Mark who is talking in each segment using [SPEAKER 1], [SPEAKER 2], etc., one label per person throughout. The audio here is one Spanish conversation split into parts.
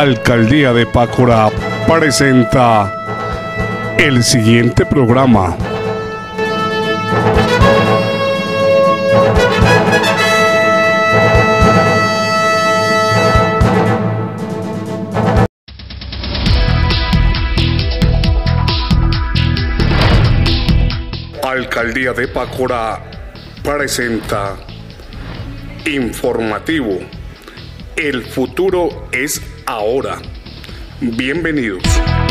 [SPEAKER 1] Alcaldía de Pácora presenta el siguiente programa. Alcaldía de Pácora presenta Informativo. El futuro es ahora. Bienvenidos.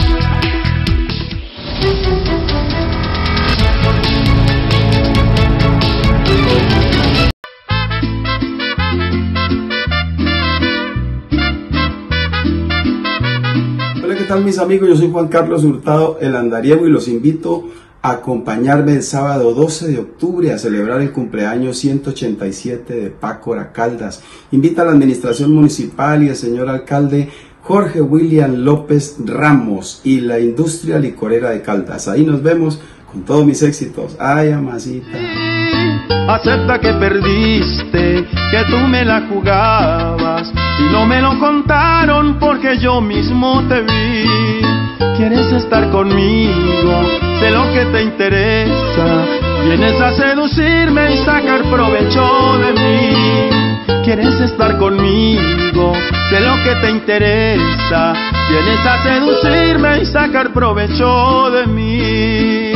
[SPEAKER 2] Hola, ¿qué tal mis amigos? Yo soy Juan Carlos Hurtado, el andariego, y los invito a acompañarme el sábado 12 de octubre a celebrar el cumpleaños 187 de Pácora Caldas. Invita a la administración municipal y el señor alcalde Jorge William López Ramos y la industria licorera de Caldas. Ahí nos vemos con todos mis éxitos. Ay, amasita.
[SPEAKER 3] Acepta que perdiste, que tú me la jugabas y no me lo contaron porque yo mismo te vi. Quieres estar conmigo, sé lo que te interesa. Vienes a seducirme y sacar provecho de mí. Quieres estar conmigo, sé lo que te interesa. Vienes a seducirme y sacar provecho de mí.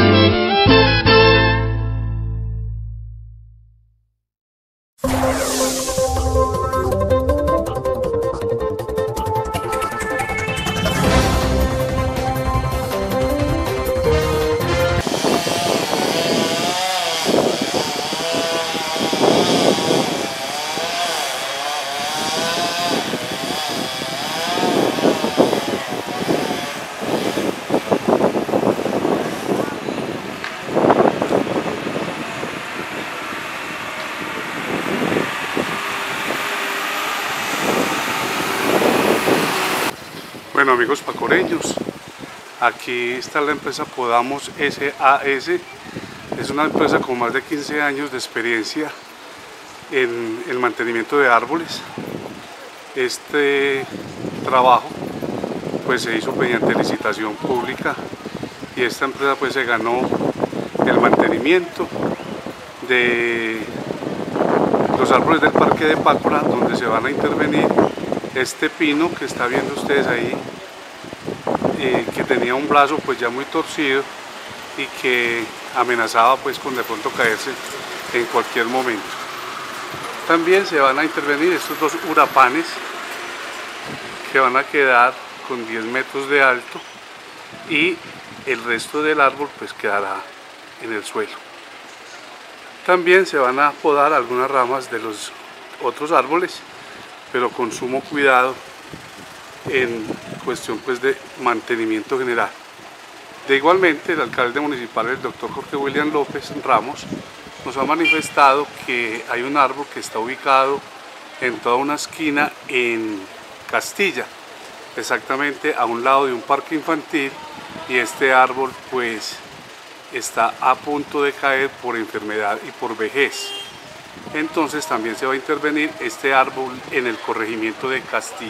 [SPEAKER 1] Bueno, amigos pacoreños, aquí está la empresa Podamos SAS. Es una empresa con más de 15 años de experiencia en el mantenimiento de árboles. Este trabajo pues se hizo mediante licitación pública y esta empresa pues se ganó el mantenimiento de los árboles del Parque de Pácora, donde se van a intervenir este pino que está viendo ustedes ahí, que tenía un brazo pues ya muy torcido y que amenazaba pues con de pronto caerse en cualquier momento. También se van a intervenir estos dos hurapanes que van a quedar con 10 metros de alto y el resto del árbol pues quedará en el suelo. También se van a podar algunas ramas de los otros árboles, pero con sumo cuidado en cuestión pues de mantenimiento general. De igualmente, el alcalde municipal, el doctor Jorge William López Ramos, nos ha manifestado que hay un árbol que está ubicado en toda una esquina en Castilla, exactamente a un lado de un parque infantil, y este árbol pues está a punto de caer por enfermedad y por vejez. Entonces también se va a intervenir este árbol en el corregimiento de Castilla.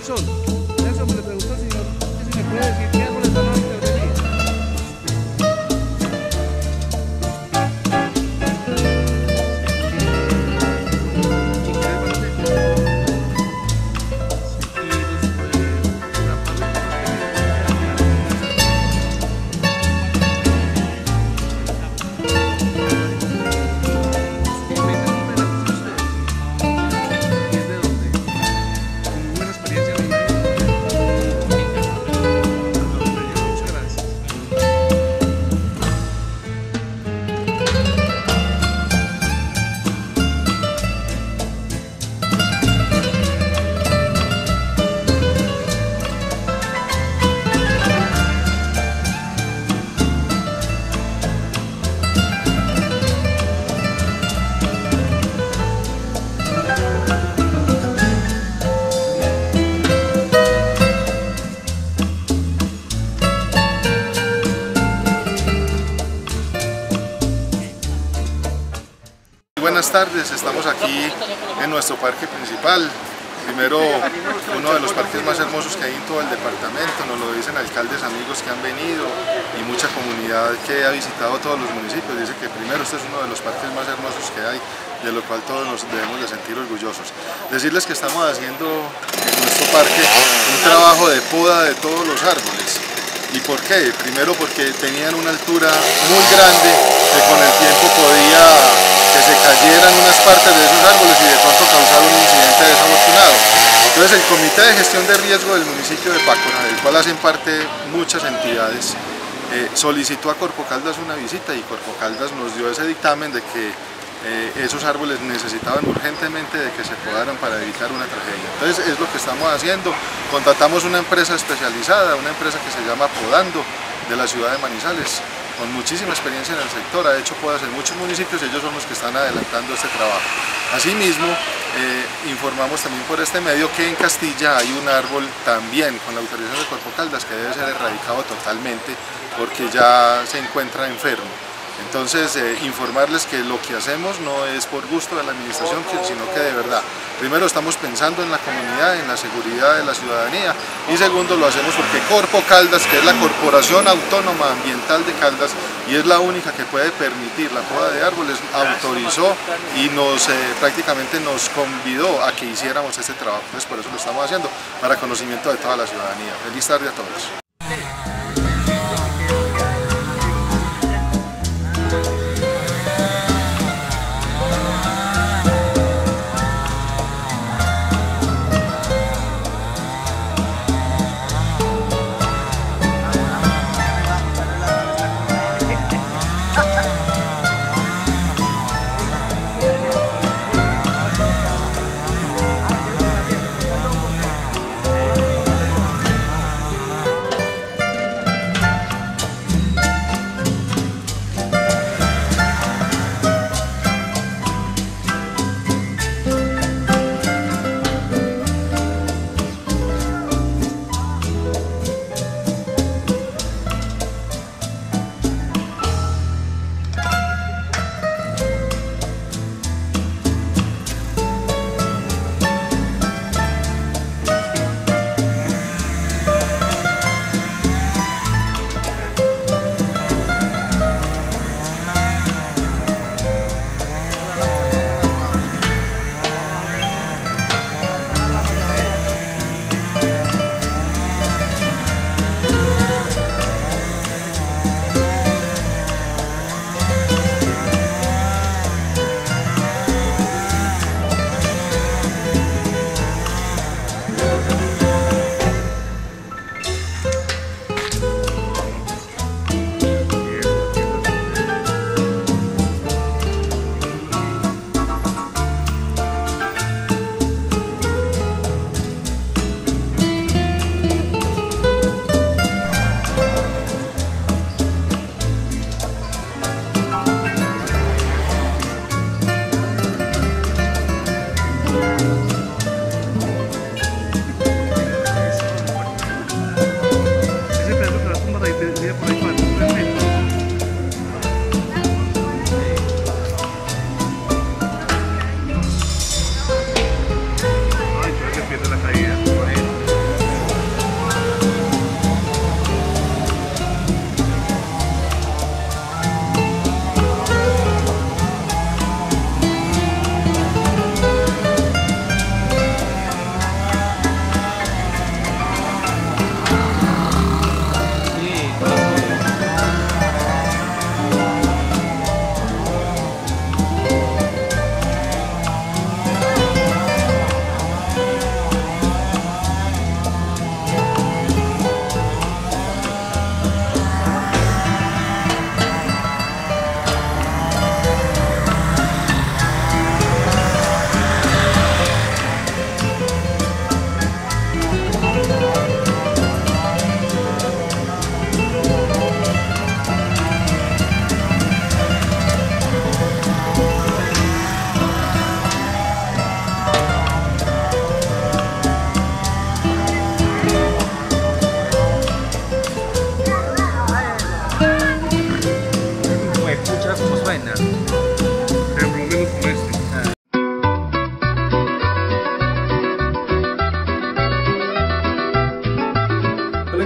[SPEAKER 4] Nelson, me le preguntó al señor que si me puede decir qué árboles van a intervenir.
[SPEAKER 5] Buenas tardes, estamos aquí en nuestro parque principal. Primero, uno de los parques más hermosos que hay en todo el departamento, nos lo dicen alcaldes amigos que han venido y mucha comunidad que ha visitado todos los municipios. Dice que primero este es uno de los parques más hermosos que hay, de lo cual todos nos debemos de sentir orgullosos. Decirles que estamos haciendo en nuestro parque un trabajo de poda de todos los árboles. ¿Y por qué? Primero porque tenían una altura muy grande que con el tiempo podía que se cayeran unas partes de esos árboles y de pronto causar un incidente desafortunado. Entonces el Comité de Gestión de Riesgo del municipio de Pácora, del cual hacen parte muchas entidades, solicitó a Corpo Caldas una visita y Corpo Caldas nos dio ese dictamen de que esos árboles necesitaban urgentemente de que se podaran para evitar una tragedia. Entonces es lo que estamos haciendo. Contratamos una empresa especializada, una empresa que se llama Podando, de la ciudad de Manizales, con muchísima experiencia en el sector, ha hecho podas en muchos municipios y ellos son los que están adelantando este trabajo. Asimismo, informamos también por este medio que en Castilla hay un árbol también con la autorización de Corpo Caldas que debe ser erradicado totalmente porque ya se encuentra enfermo. Entonces, informarles que lo que hacemos no es por gusto de la administración, sino que de verdad, primero estamos pensando en la comunidad, en la seguridad de la ciudadanía, y segundo lo hacemos porque Corpo Caldas, que es la Corporación Autónoma Ambiental de Caldas, y es la única que puede permitir la poda de árboles, autorizó y prácticamente nos convidó a que hiciéramos este trabajo. Entonces, por eso lo estamos haciendo, para conocimiento de toda la ciudadanía. Feliz tarde a todos.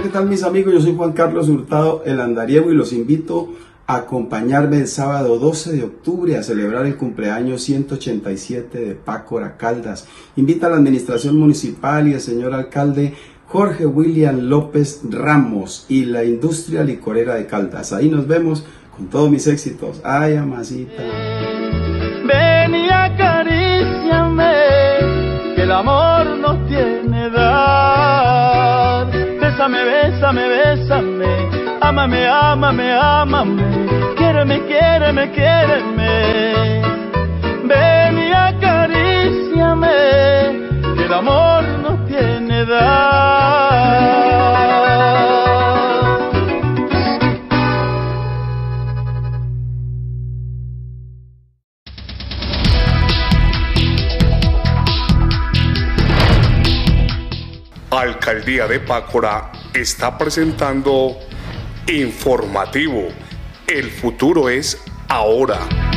[SPEAKER 2] Hola, ¿qué tal mis amigos? Yo soy Juan Carlos Hurtado, el andariego, y los invito a acompañarme el sábado 12 de octubre a celebrar el cumpleaños 187 de Pácora Caldas. Invita a la administración municipal y el señor alcalde Jorge William López Ramos y la industria licorera de Caldas. Ahí nos vemos con todos mis éxitos. Ay, amasita.
[SPEAKER 3] Ven y acaríciame, que el amor nos tiene dar. Bésame, bésame, bésame, ámame, ámame, ámame, quiéreme, quiéreme, quiéreme. Ven y acaríciame, que el amor nos tiene dar.
[SPEAKER 1] Alcaldía de Pácora está presentando Informativo. El futuro es ahora.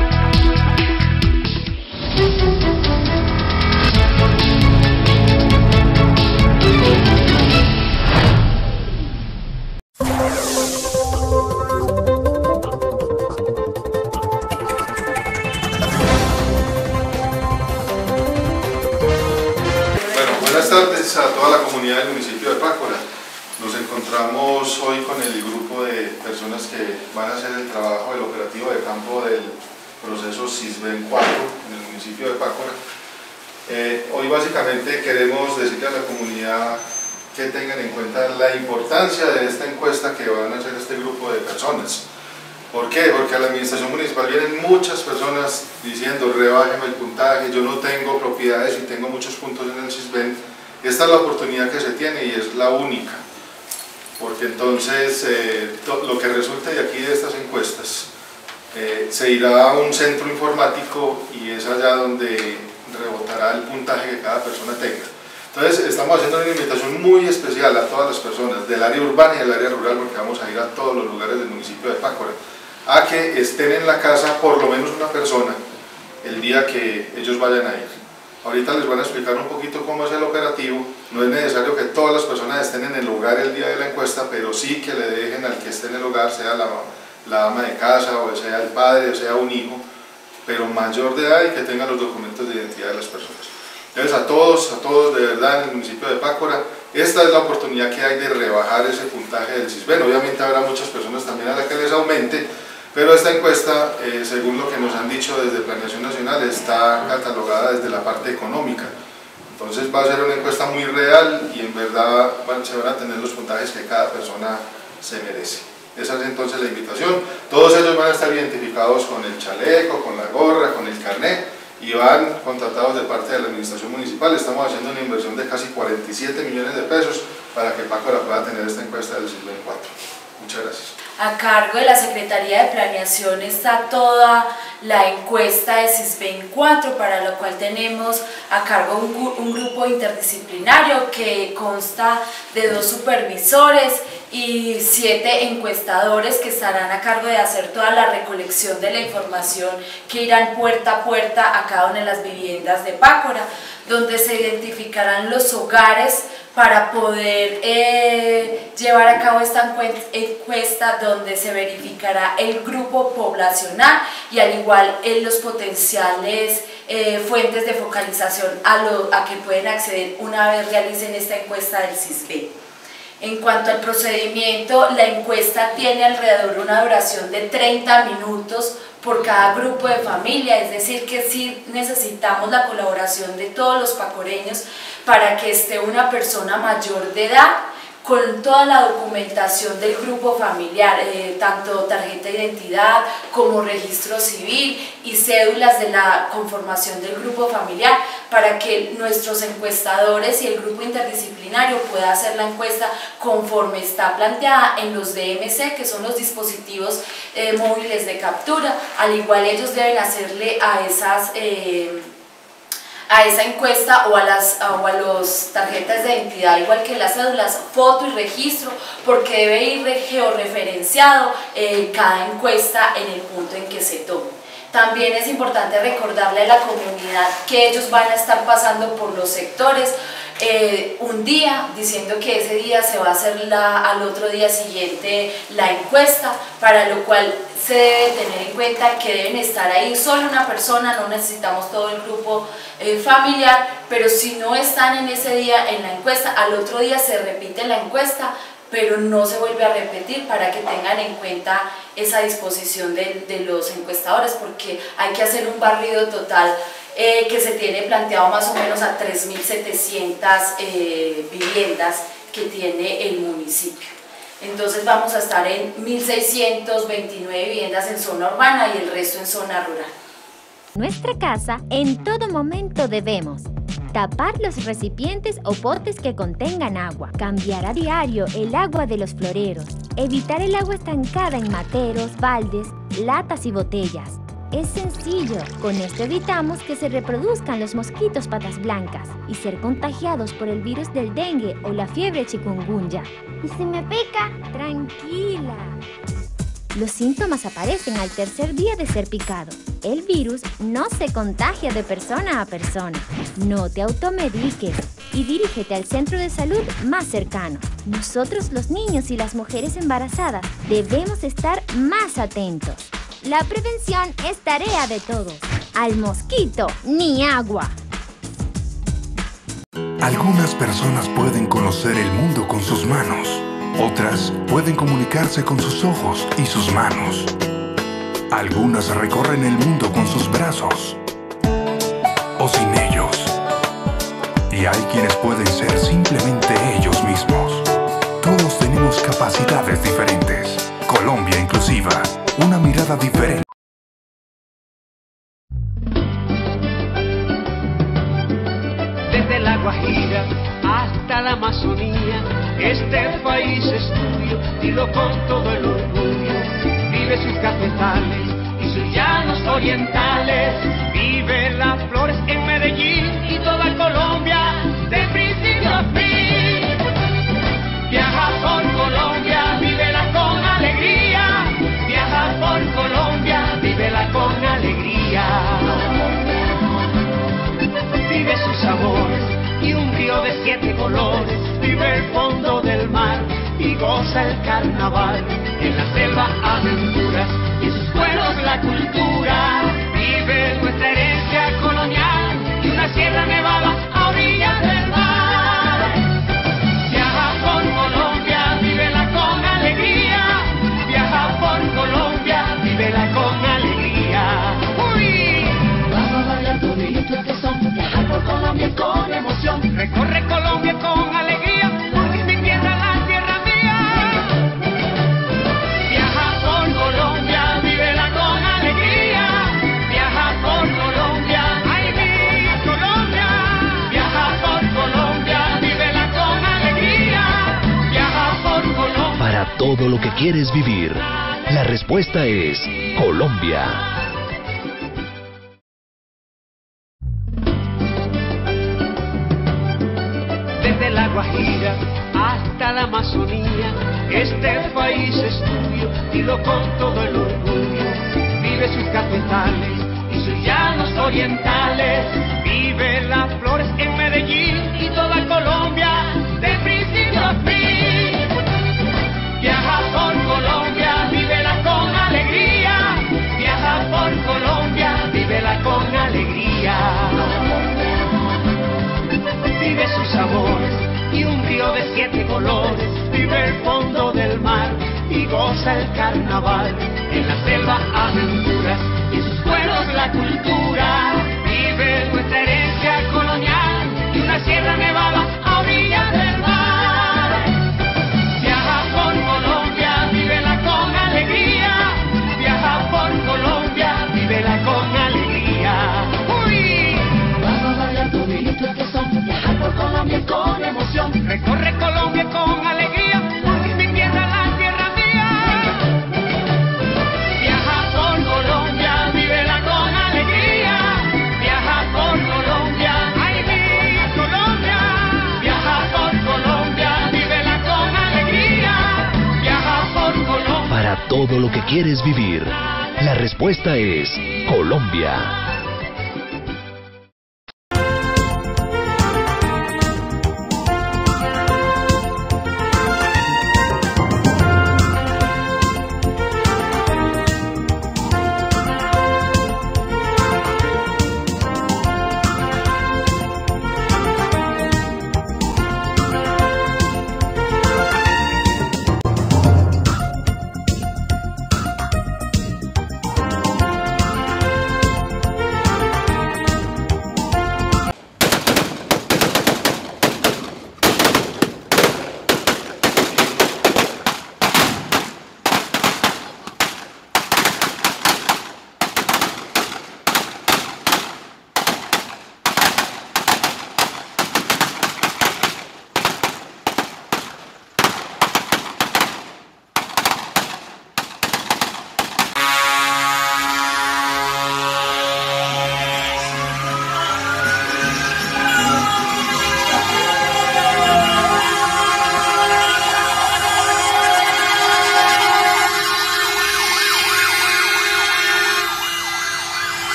[SPEAKER 5] Buenas tardes a toda la comunidad del municipio de Pácora. Nos encontramos hoy con el grupo de personas que van a hacer el trabajo del operativo de campo del proceso SISBEN 4 en el municipio de Pácora. Hoy básicamente queremos decirle a la comunidad que tengan en cuenta la importancia de esta encuesta que van a hacer este grupo de personas. ¿Por qué? Porque a la administración municipal vienen muchas personas diciendo rebájeme el puntaje, yo no tengo propiedades y tengo muchos puntos en el SISBEN. Esta es la oportunidad que se tiene y es la única, porque entonces lo que resulte de aquí de estas encuestas se irá a un centro informático y es allá donde rebotará el puntaje que cada persona tenga. Entonces estamos haciendo una invitación muy especial a todas las personas del área urbana y del área rural, porque vamos a ir a todos los lugares del municipio de Pácora, a que estén en la casa por lo menos una persona el día que ellos vayan a ir. Ahorita les van a explicar un poquito cómo es el operativo. No es necesario que todas las personas estén en el lugar el día de la encuesta, pero sí que le dejen al que esté en el hogar, sea la ama de casa, o sea el padre, o sea un hijo, pero mayor de edad y que tenga los documentos de identidad de las personas. Entonces a todos de verdad en el municipio de Pácora, esta es la oportunidad que hay de rebajar ese puntaje del SISBEN. Obviamente habrá muchas personas también a las que les aumente, pero esta encuesta, según lo que nos han dicho desde Planeación Nacional, está catalogada desde la parte económica. Entonces va a ser una encuesta muy real y en verdad se van a tener los puntajes que cada persona se merece. Esa es entonces la invitación. Todos ellos van a estar identificados con el chaleco, con la gorra, con el carnet y van contratados de parte de la administración municipal. Estamos haciendo una inversión de casi 47 millones de pesos para que Pácora pueda tener esta encuesta del SISBEN 4. Muchas gracias.
[SPEAKER 6] A cargo de la Secretaría de Planeación está toda la encuesta de SISBEN 4, para lo cual tenemos a cargo un grupo interdisciplinario que consta de 2 supervisores y 7 encuestadores que estarán a cargo de hacer toda la recolección de la información que irán puerta a puerta a cada una de las viviendas de Pácora, donde se identificarán los hogares para poder llevar a cabo esta encuesta, donde se verificará el grupo poblacional y al igual los potenciales fuentes de focalización a que pueden acceder una vez realicen esta encuesta del SISBEN. En cuanto al procedimiento, la encuesta tiene alrededor de una duración de 30 minutos por cada grupo de familia, es decir que sí necesitamos la colaboración de todos los pacoreños para que esté una persona mayor de edad con toda la documentación del grupo familiar, tanto tarjeta de identidad como registro civil y cédulas de la conformación del grupo familiar, para que nuestros encuestadores y el grupo interdisciplinario pueda hacer la encuesta conforme está planteada en los DMC, que son los dispositivos móviles de captura. Al igual ellos deben hacerle a esa encuesta o a las tarjetas de identidad, igual que las cédulas, foto y registro, porque debe ir georreferenciado cada encuesta en el punto en que se tome. También es importante recordarle a la comunidad que ellos van a estar pasando por los sectores un día diciendo que ese día se va a hacer al otro día siguiente la encuesta, para lo cual se debe tener en cuenta que deben estar ahí solo una persona, no necesitamos todo el grupo familiar, pero si no están en ese día en la encuesta, al otro día se repite la encuesta, pero no se vuelve a repetir, para que tengan en cuenta esa disposición de los encuestadores, porque hay que hacer un barrido total que se tiene planteado más o menos a 3.700 viviendas que tiene el municipio. Entonces vamos a estar en 1.629 viviendas en zona urbana y el resto en zona rural.
[SPEAKER 7] Nuestra casa, en todo momento debemos tapar los recipientes o potes que contengan agua, cambiar a diario el agua de los floreros, evitar el agua estancada en materos, baldes, latas y botellas. Es sencillo, con esto evitamos que se reproduzcan los mosquitos patas blancas y ser contagiados por el virus del dengue o la fiebre chikungunya.
[SPEAKER 8] ¿Y si me pica?
[SPEAKER 7] Tranquila. Los síntomas aparecen al tercer día de ser picado. El virus no se contagia de persona a persona. No te automediques y dirígete al centro de salud más cercano. Nosotros, los niños y las mujeres embarazadas, debemos estar más atentos. La prevención es tarea de todos. Al mosquito, ni agua.
[SPEAKER 9] Algunas personas pueden conocer el mundo con sus manos. Otras pueden comunicarse con sus ojos y sus manos. Algunas recorren el mundo con sus brazos o sin ellos. Y hay quienes pueden ser simplemente ellos mismos. Todos tenemos capacidades diferentes. Colombia Inclusiva, una mirada diferente.
[SPEAKER 10] Desde la Guajira hasta la Amazonía, este país es tuyo, dilo con todo el orgullo. Vive sus cafetales y sus llanos orientales, vive las flores en Medellín y toda Colombia, de principio a fin. Viaja por Colombia, vívela con alegría. Viaja por Colombia, vívela con alegría. Vive sus sabores y un río de 7 colores, vive el fondo del mar y goza el carnaval. En la selva aventuras y en sus pueblos la cultura, vive nuestra herencia colonial y una sierra nevada a orillas del mar. Viaja por Colombia, vívela con alegría. Viaja por Colombia, vívela con alegría. ¡Uy! Vamos a bailar todito que son, viajar por Colombia con emoción. Recorre Colombia con alegría, porque es mi tierra, la tierra mía. Viaja por Colombia, vívela con alegría. Viaja por Colombia, ay mi Colombia. Viaja por Colombia, vívela con alegría. Viaja por Colombia.
[SPEAKER 11] Para todo lo que quieres vivir, la respuesta es Colombia.
[SPEAKER 10] Desde la Guajira hasta la Amazonía, este país es tuyo, dilo con todo el orgullo. Vive sus cafetales y sus llanos orientales, vive las flores en Medellín y toda Colombia, de principio a fin. Viaja por Colombia, vívela con alegría. Viaja por Colombia, vívela con alegría. Vive sus sabores y un río de 7 colores, vive el fondo del mar y goza el carnaval. En la selva aventuras y en sus pueblos la cultura, vive nuestra herencia colonial y una sierra nevada a orillas del mar. Viaja por Colombia, vívela con alegría. Viaja por Colombia, vívela con alegría. ¡Uy! Vamos a bailar todito que son, viajar por Colombia con emoción. Recorre Colombia con alegría, porque es mi tierra, la tierra mía. Viaja por Colombia, vívela con alegría. Viaja por Colombia, ay mi Colombia. Viaja por Colombia, vívela con alegría. Viaja por Colombia.
[SPEAKER 11] Para todo lo que quieres vivir, la respuesta es Colombia.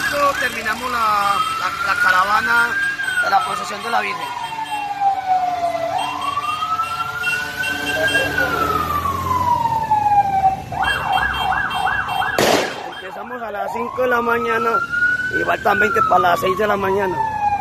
[SPEAKER 8] domingo terminamos la caravana de la procesión de la Virgen. Empezamos a las 5 de la mañana y faltan 20 para las 6 de la mañana.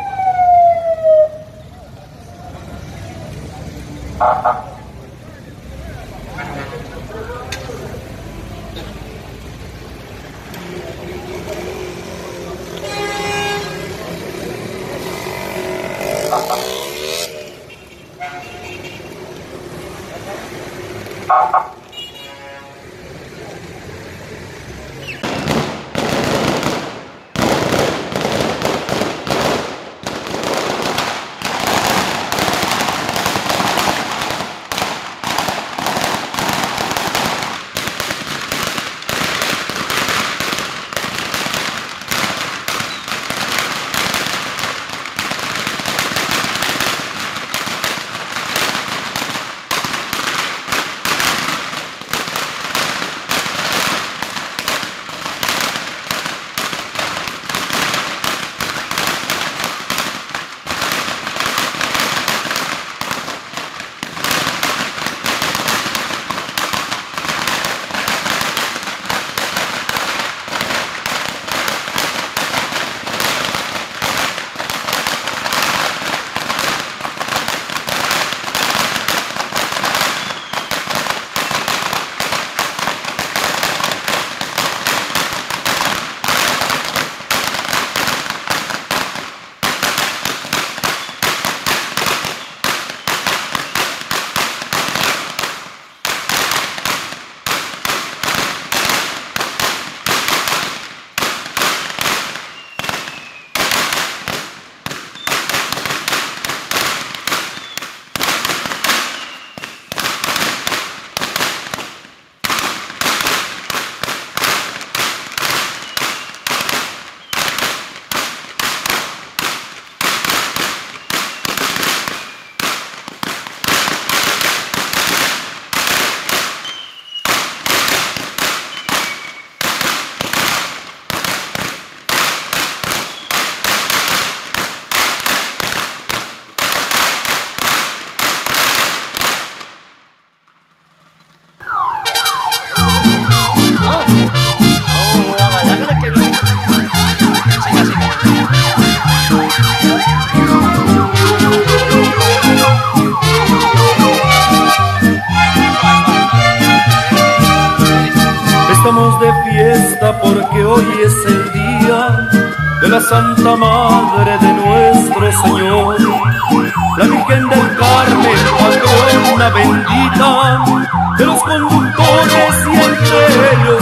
[SPEAKER 3] Estamos de fiesta porque hoy es el día de la Santa Madre de nuestro Señor, la Virgen del Carmen, patrona bendita de los conductores y entre ellos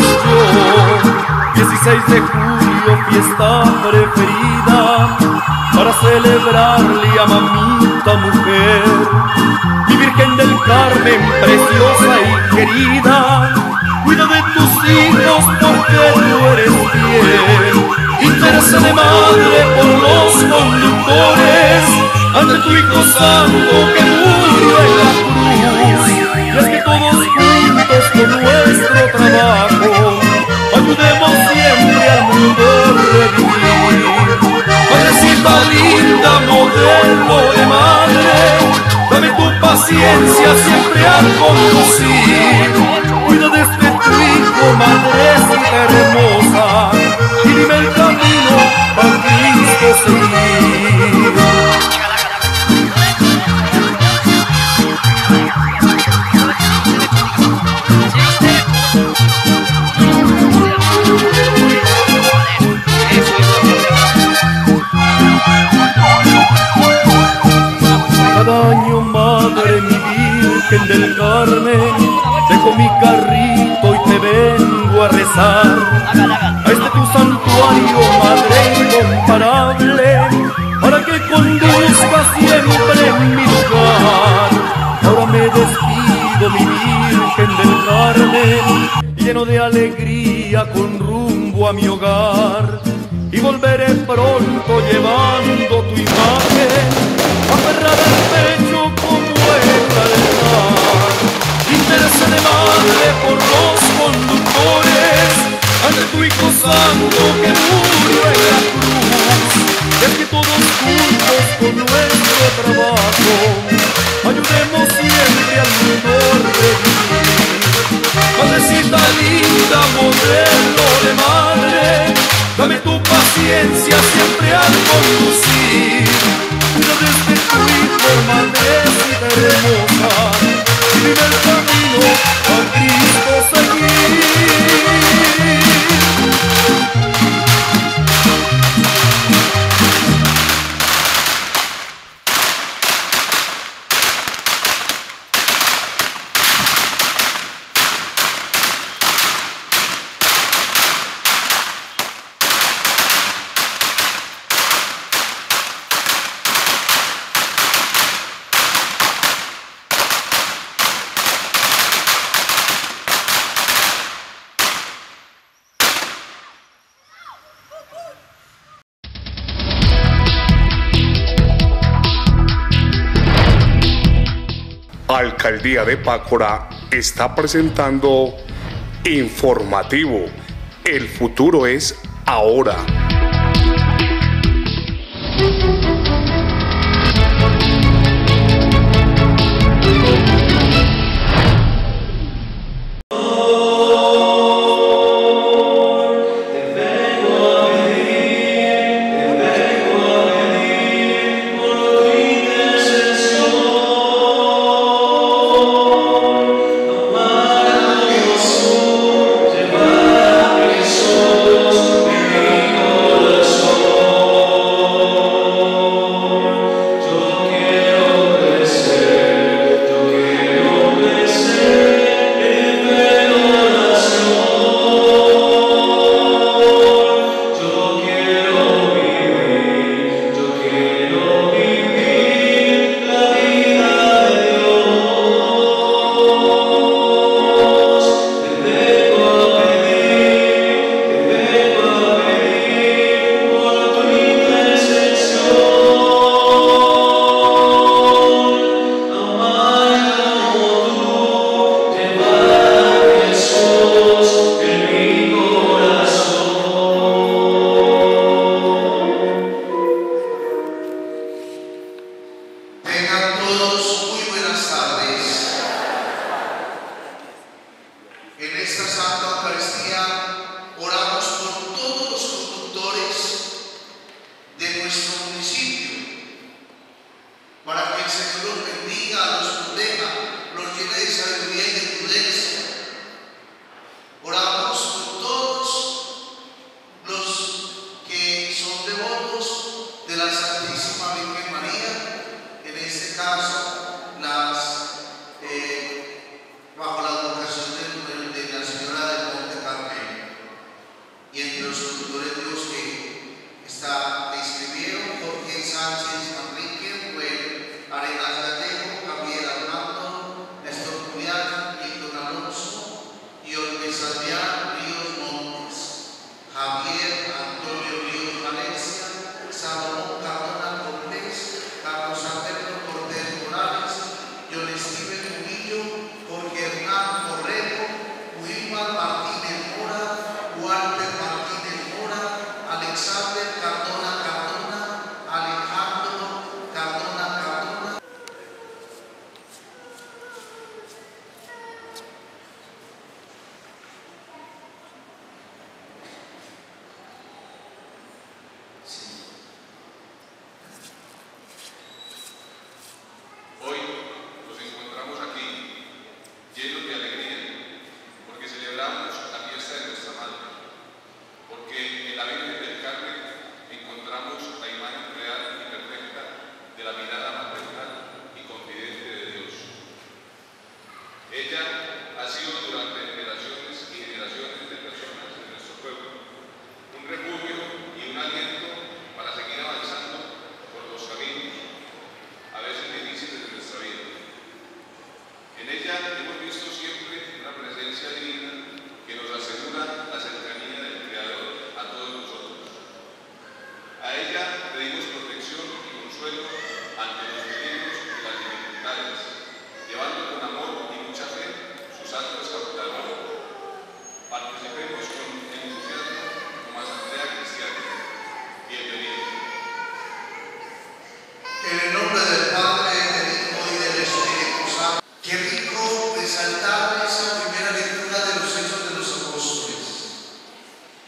[SPEAKER 3] yo. 16 de julio, fiesta preferida para celebrarle a mamita mujer, mi Virgen del Carmen, preciosa y querida. Cuida de tus hijos porque tú eres fiel. Intercede madre por los conductores ante tu Hijo Santo que murió en la cruz. Y es que todos juntos con nuestro trabajo ayudemos siempre al mundo a revivir. Madrecita linda, modelo de madre, dame tu paciencia siempre al conducir. Cuida de este tu hijo, madrecita hermosa, y dime el camino para Cristo seguir. Cada año, madre, mi Virgen del Carmen, dejo mi carrito y te vengo a rezar a este tu santuario, madre incomparable, para que conduzca siempre en mi lugar. Ahora me despido, mi Virgen del Carmen, lleno de alegría con rumbo a mi hogar, y volveré pronto llevando tu imagen aferrada al pecho como el altar. Intercede madre por los conductores ante tu Hijo Santo que murió en la es que todos juntos con nuestro trabajo ayudemos siempre al mundo revivir. Madrecita linda, modelo de madre, dame tu paciencia siempre al conducir. Cuida de este hijo, madrecita hermosa, y vive el camino a Cristo seguir.
[SPEAKER 1] Alcaldía de Pácora está presentando Informativo. El futuro es ahora.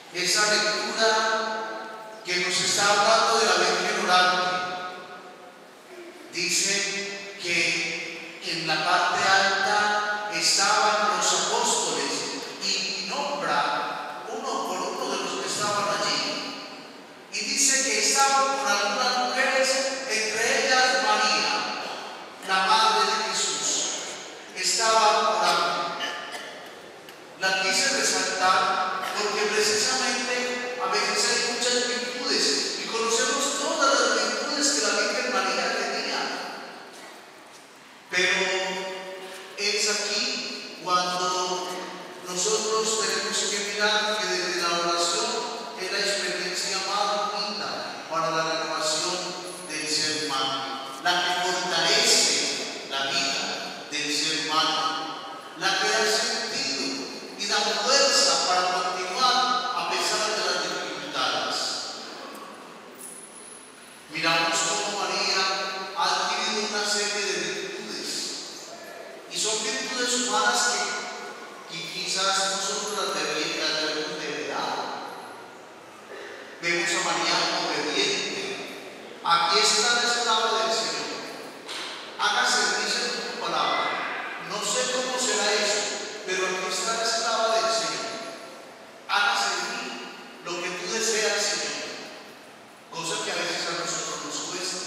[SPEAKER 12] esa lectura que nos está hablando de la Virgen orante. Dice que en la parte alta estaban los apóstoles y nombra uno por uno de los que estaban allí. Y dice que estaban con algunas mujeres, entre ellas María, la madre de Jesús. Estaba orando. La quise resaltar porque precisamente a veces hay muchas virtudes y conocemos todas las virtudes que la Virgen María tenía. Pero es aquí cuando nosotros tenemos que mirar que desde la oración es la experiencia más bonita para la renovación del ser humano, la que fortalece la vida del ser humano, la que da sentido y da fuerza para continuar a pesar de las dificultades. Miramos cómo María ha adquirido una serie de virtudes y son virtudes humanas que quizás nosotros las debemos de heredar. Vemos a María obediente. Aquí está la esclava del Señor. Hágase, dice tu palabra. No sé cómo será eso, pero aquí está la esclava del Señor. Hágase en mí lo que tú deseas, Señor. Cosa que a veces a nosotros nos cuesta.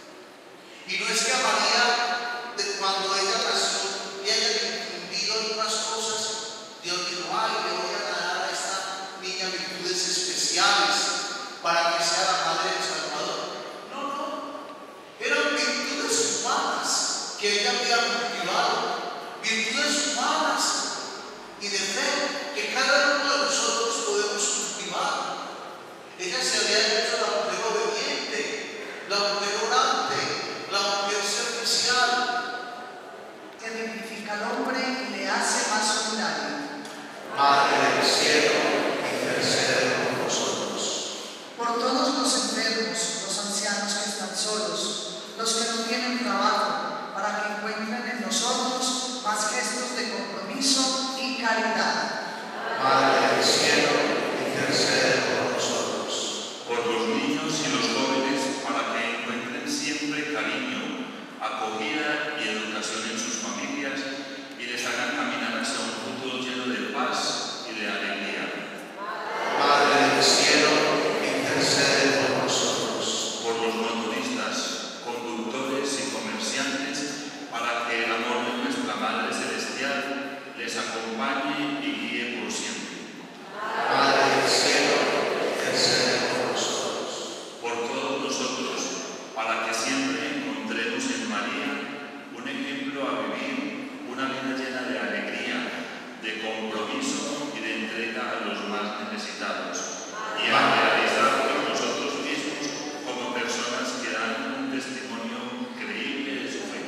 [SPEAKER 12] Y no es que a María, cuando ella nació, le hayan infundido algunas cosas. Dios dijo, ay, le voy a dar a esta niña virtudes especiales para que sea la madre del Salvador. No. Eran virtudes humanas que ella había cultivado. Virtudes humanas y de fe que cada uno de nosotros podemos cultivar. Ella se había hecho la mujer obediente, la mujer orante, la mujer servicial,
[SPEAKER 13] que dignifica al hombre y le hace más solidario.
[SPEAKER 12] Madre del cielo, intercede por nosotros.
[SPEAKER 13] Por todos los enfermos, los ancianos que están solos, los que no tienen trabajo, para que encuentren en nosotros más gestos de compromiso y caridad.
[SPEAKER 12] Madre del cielo, intercede por nosotros.
[SPEAKER 14] Por los niños y los jóvenes, para que encuentren siempre cariño, acogida y educación en sus familias y les hagan caminar hacia un futuro lleno de paz y de alegría.
[SPEAKER 12] Madre del cielo, intercede por nosotros.
[SPEAKER 14] Por los motoristas, conductores y comerciantes, para que el amor de nuestra Madre Celestial les acompañe y guíe por siempre.
[SPEAKER 12] Madre del cielo, intercede por nosotros.
[SPEAKER 14] Por todos nosotros, para que siempre encontremos en María un ejemplo a vivir, una vida llena de alegría, de compromiso y de entrega a los más necesitados, y a realizarnos nosotros mismos como personas que dan un testimonio creíble de su fe.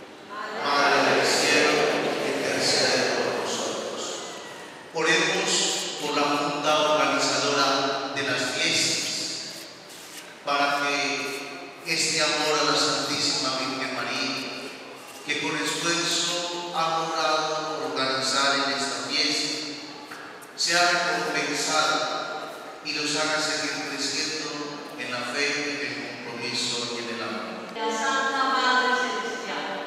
[SPEAKER 12] Madre del cielo, intercede por nosotros. Oremos por la junta organizadora de las fiestas, para que este amor a la Santísima Virgen María, que con esfuerzo ha logrado organizar en esta fiesta, sea recompensada y los haga seguir creciendo en la fe, en el compromiso y en el amor.
[SPEAKER 10] La Santa Madre Celestial.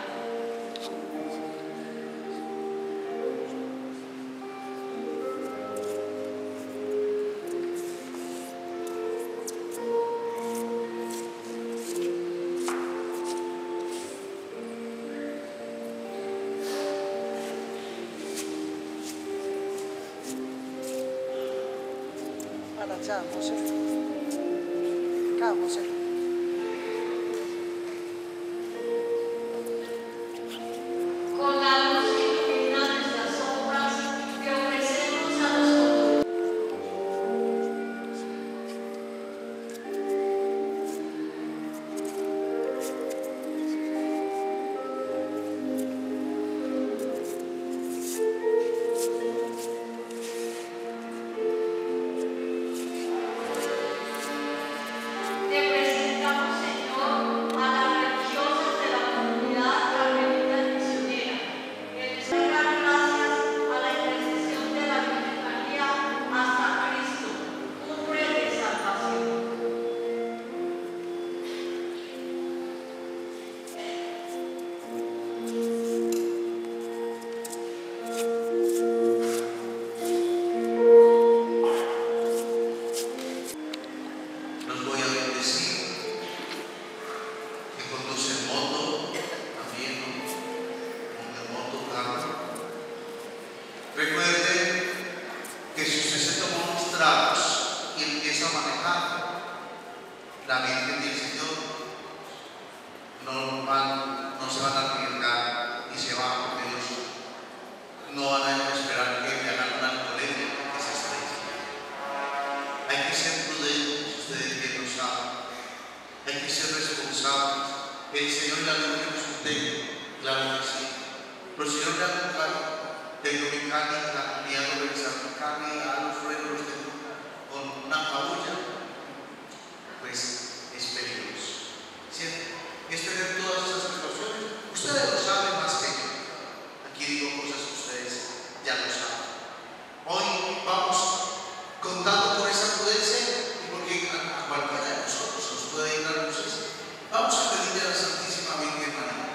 [SPEAKER 13] Ciao, José. Ciao, José.
[SPEAKER 10] Con la luz que ilumina nuestras sombras, que ofrecemos a nosotros. Te
[SPEAKER 12] y empieza a manejar, la Virgen y el Señor no se van a arriesgar y se van, porque ellos no van a esperar que le hagan una alcoholemia que se estrelle. Hay que ser prudentes, ustedes bien lo saben. Hay que ser responsables. El Señor y la Virgen es un templo, claro que sí. Pero el Señor le ha tocado tecnomecánica, ni a realizar mecánica, a los frenos con una cabulla, pues es peligroso. ¿Cierto? Es tener todas esas precauciones. Ustedes lo saben más que yo. Aquí digo cosas que ustedes ya lo saben. Hoy vamos contando con esa prudencia, y porque a cualquiera de nosotros nos puede ir a luces. Vamos a pedirle a la Santísima Virgen María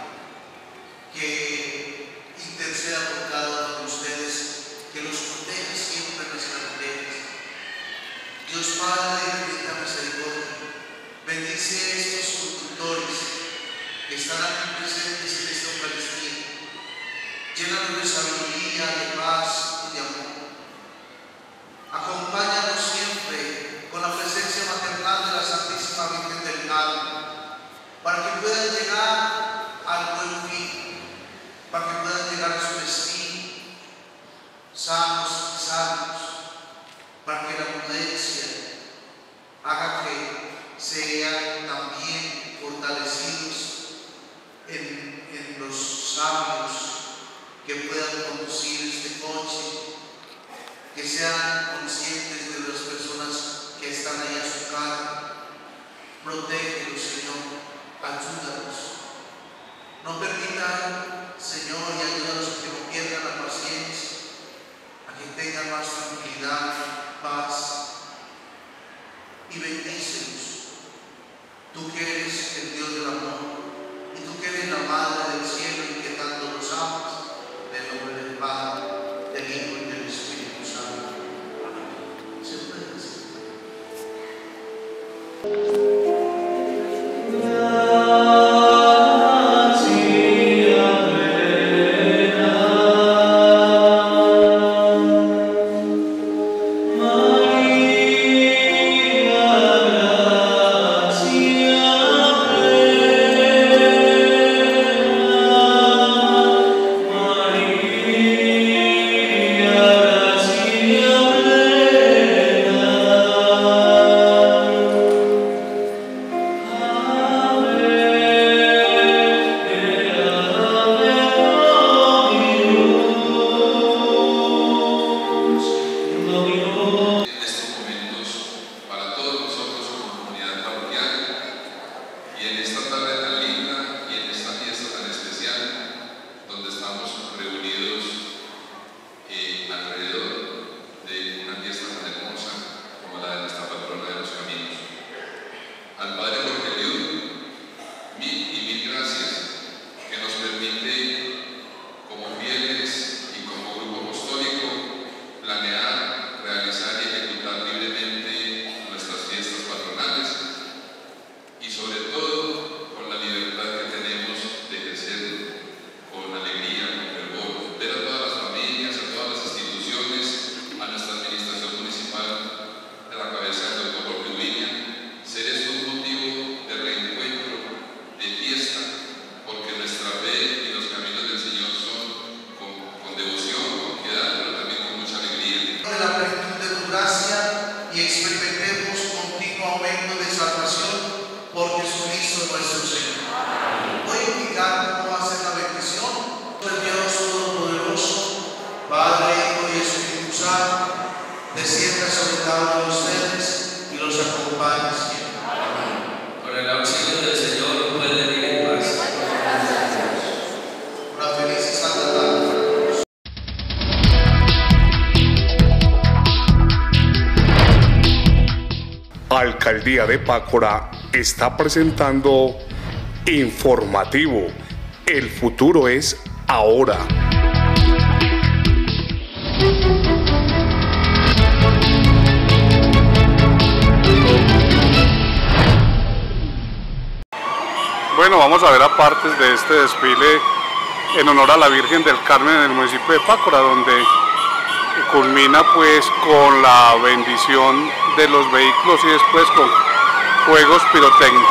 [SPEAKER 12] que interceda por cada uno de ustedes, que los proteja siempre en nuestras vidas. Dios Padre de infinita misericordia, bendice a estos conductores que están aquí presentes en esta Eucaristía. Llénanos de sabiduría, de paz y de amor. Acompáñanos siempre con la presencia maternal de la Santísima Virgen del Carmen, para que puedan llegar al buen fin, para que puedan llegar a su destino, sanos y salvos, para que la prudencia haga que sean también fortalecidos en los sabios que puedan conducir este coche, que sean conscientes de las personas que están ahí a su cargo. Protégelos, Señor, ayúdalos. No permitan, Señor, y ayúdalos a que no pierdan la paciencia, a que tengan más tranquilidad, paz, y bendícelos. Tú que eres el Dios del amor, y tú que eres la Madre del cielo y que tanto los amas, en el nombre del Padre, del Hijo y del Espíritu Santo. Amén. ¿Se puede decir? Descienda sobre cada uno de ustedes y los acompañe siempre. Amén. Con el auxilio del Señor puede vivir en paz. Una feliz y santa tarde.
[SPEAKER 1] Alcaldía de Pácora está presentando Informativo. El futuro es ahora. Bueno, vamos a ver a partes de este desfile en honor a la Virgen del Carmen en el municipio de Pácora, donde culmina pues con la bendición de los vehículos y después con juegos pirotécnicos.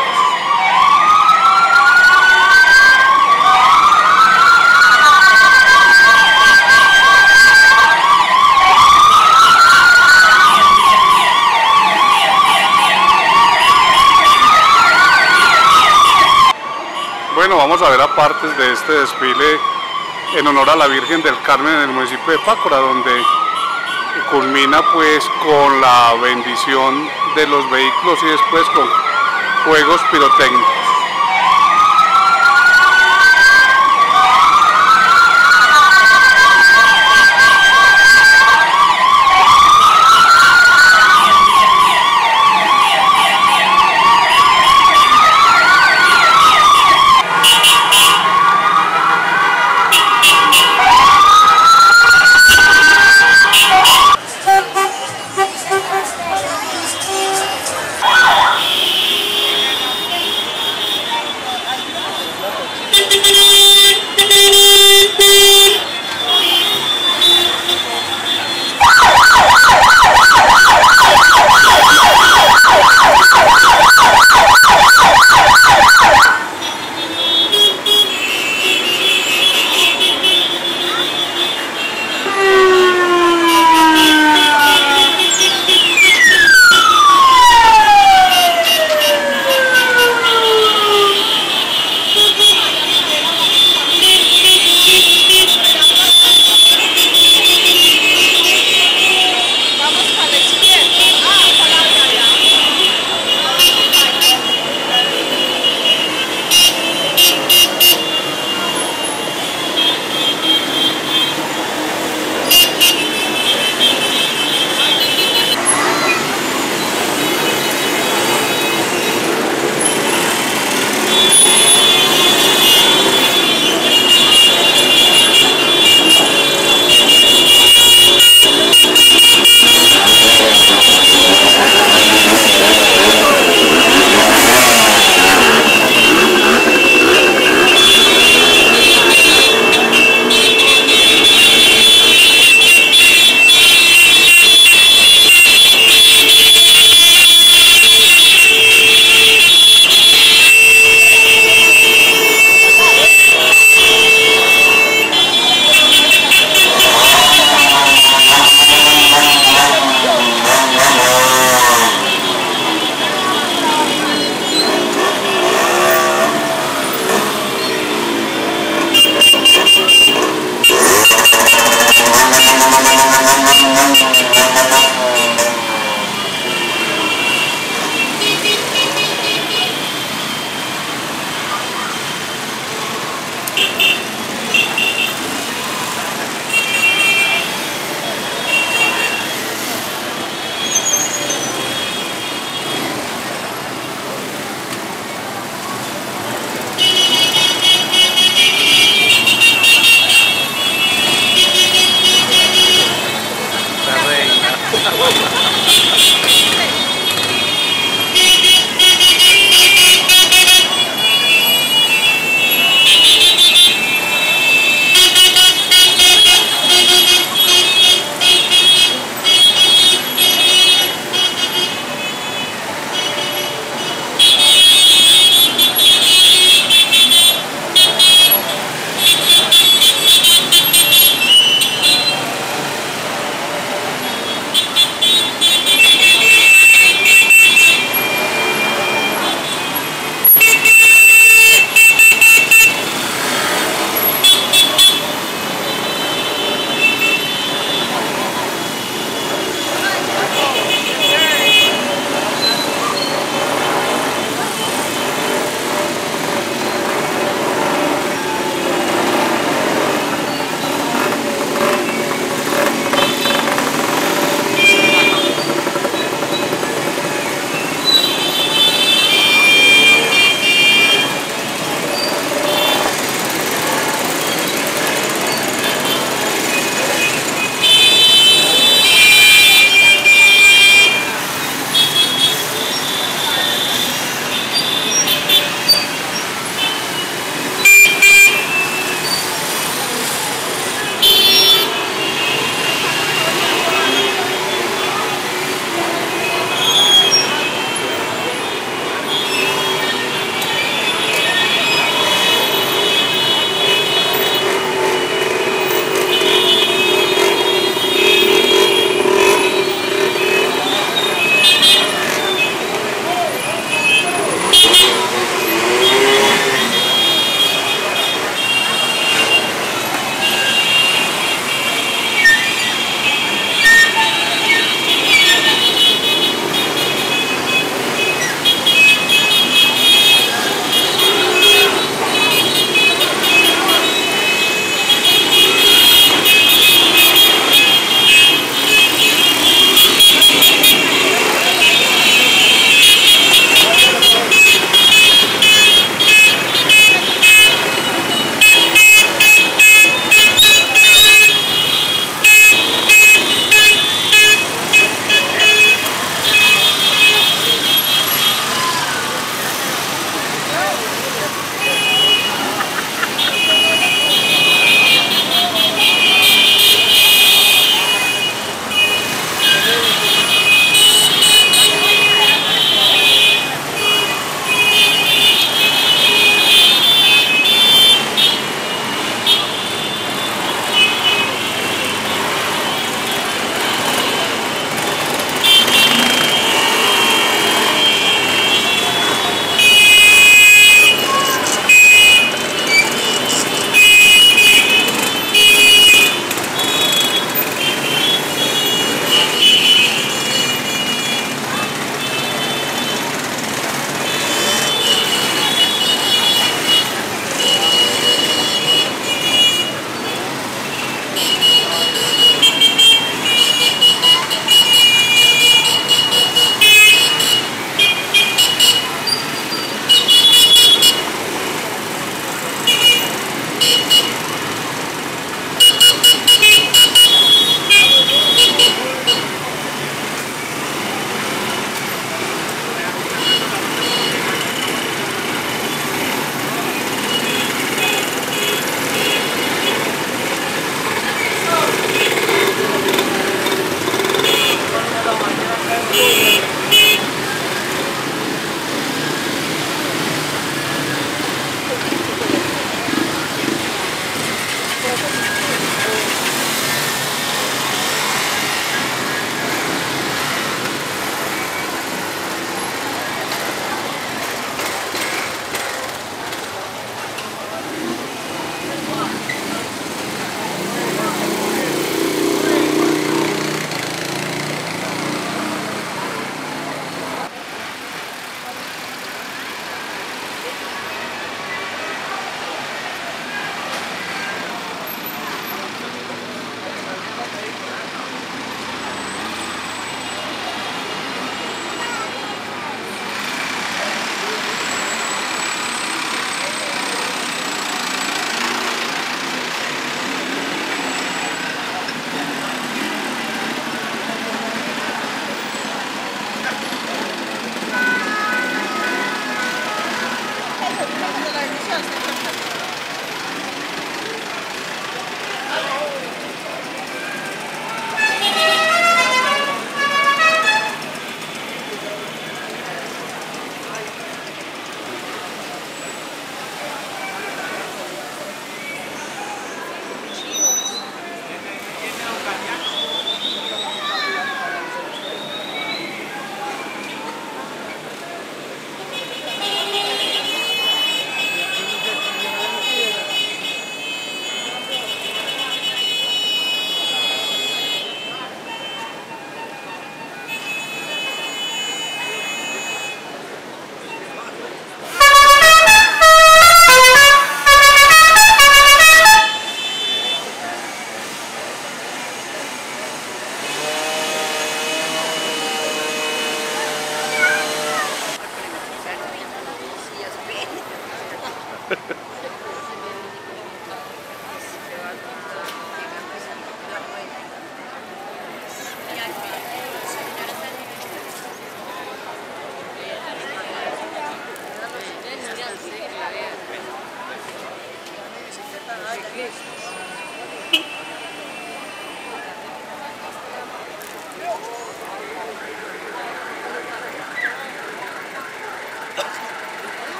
[SPEAKER 1] Bueno, vamos a ver a partes de este desfile en honor a la Virgen del Carmen en el municipio de Pácora, donde culmina pues con la bendición de los vehículos y después con juegos pirotécnicos.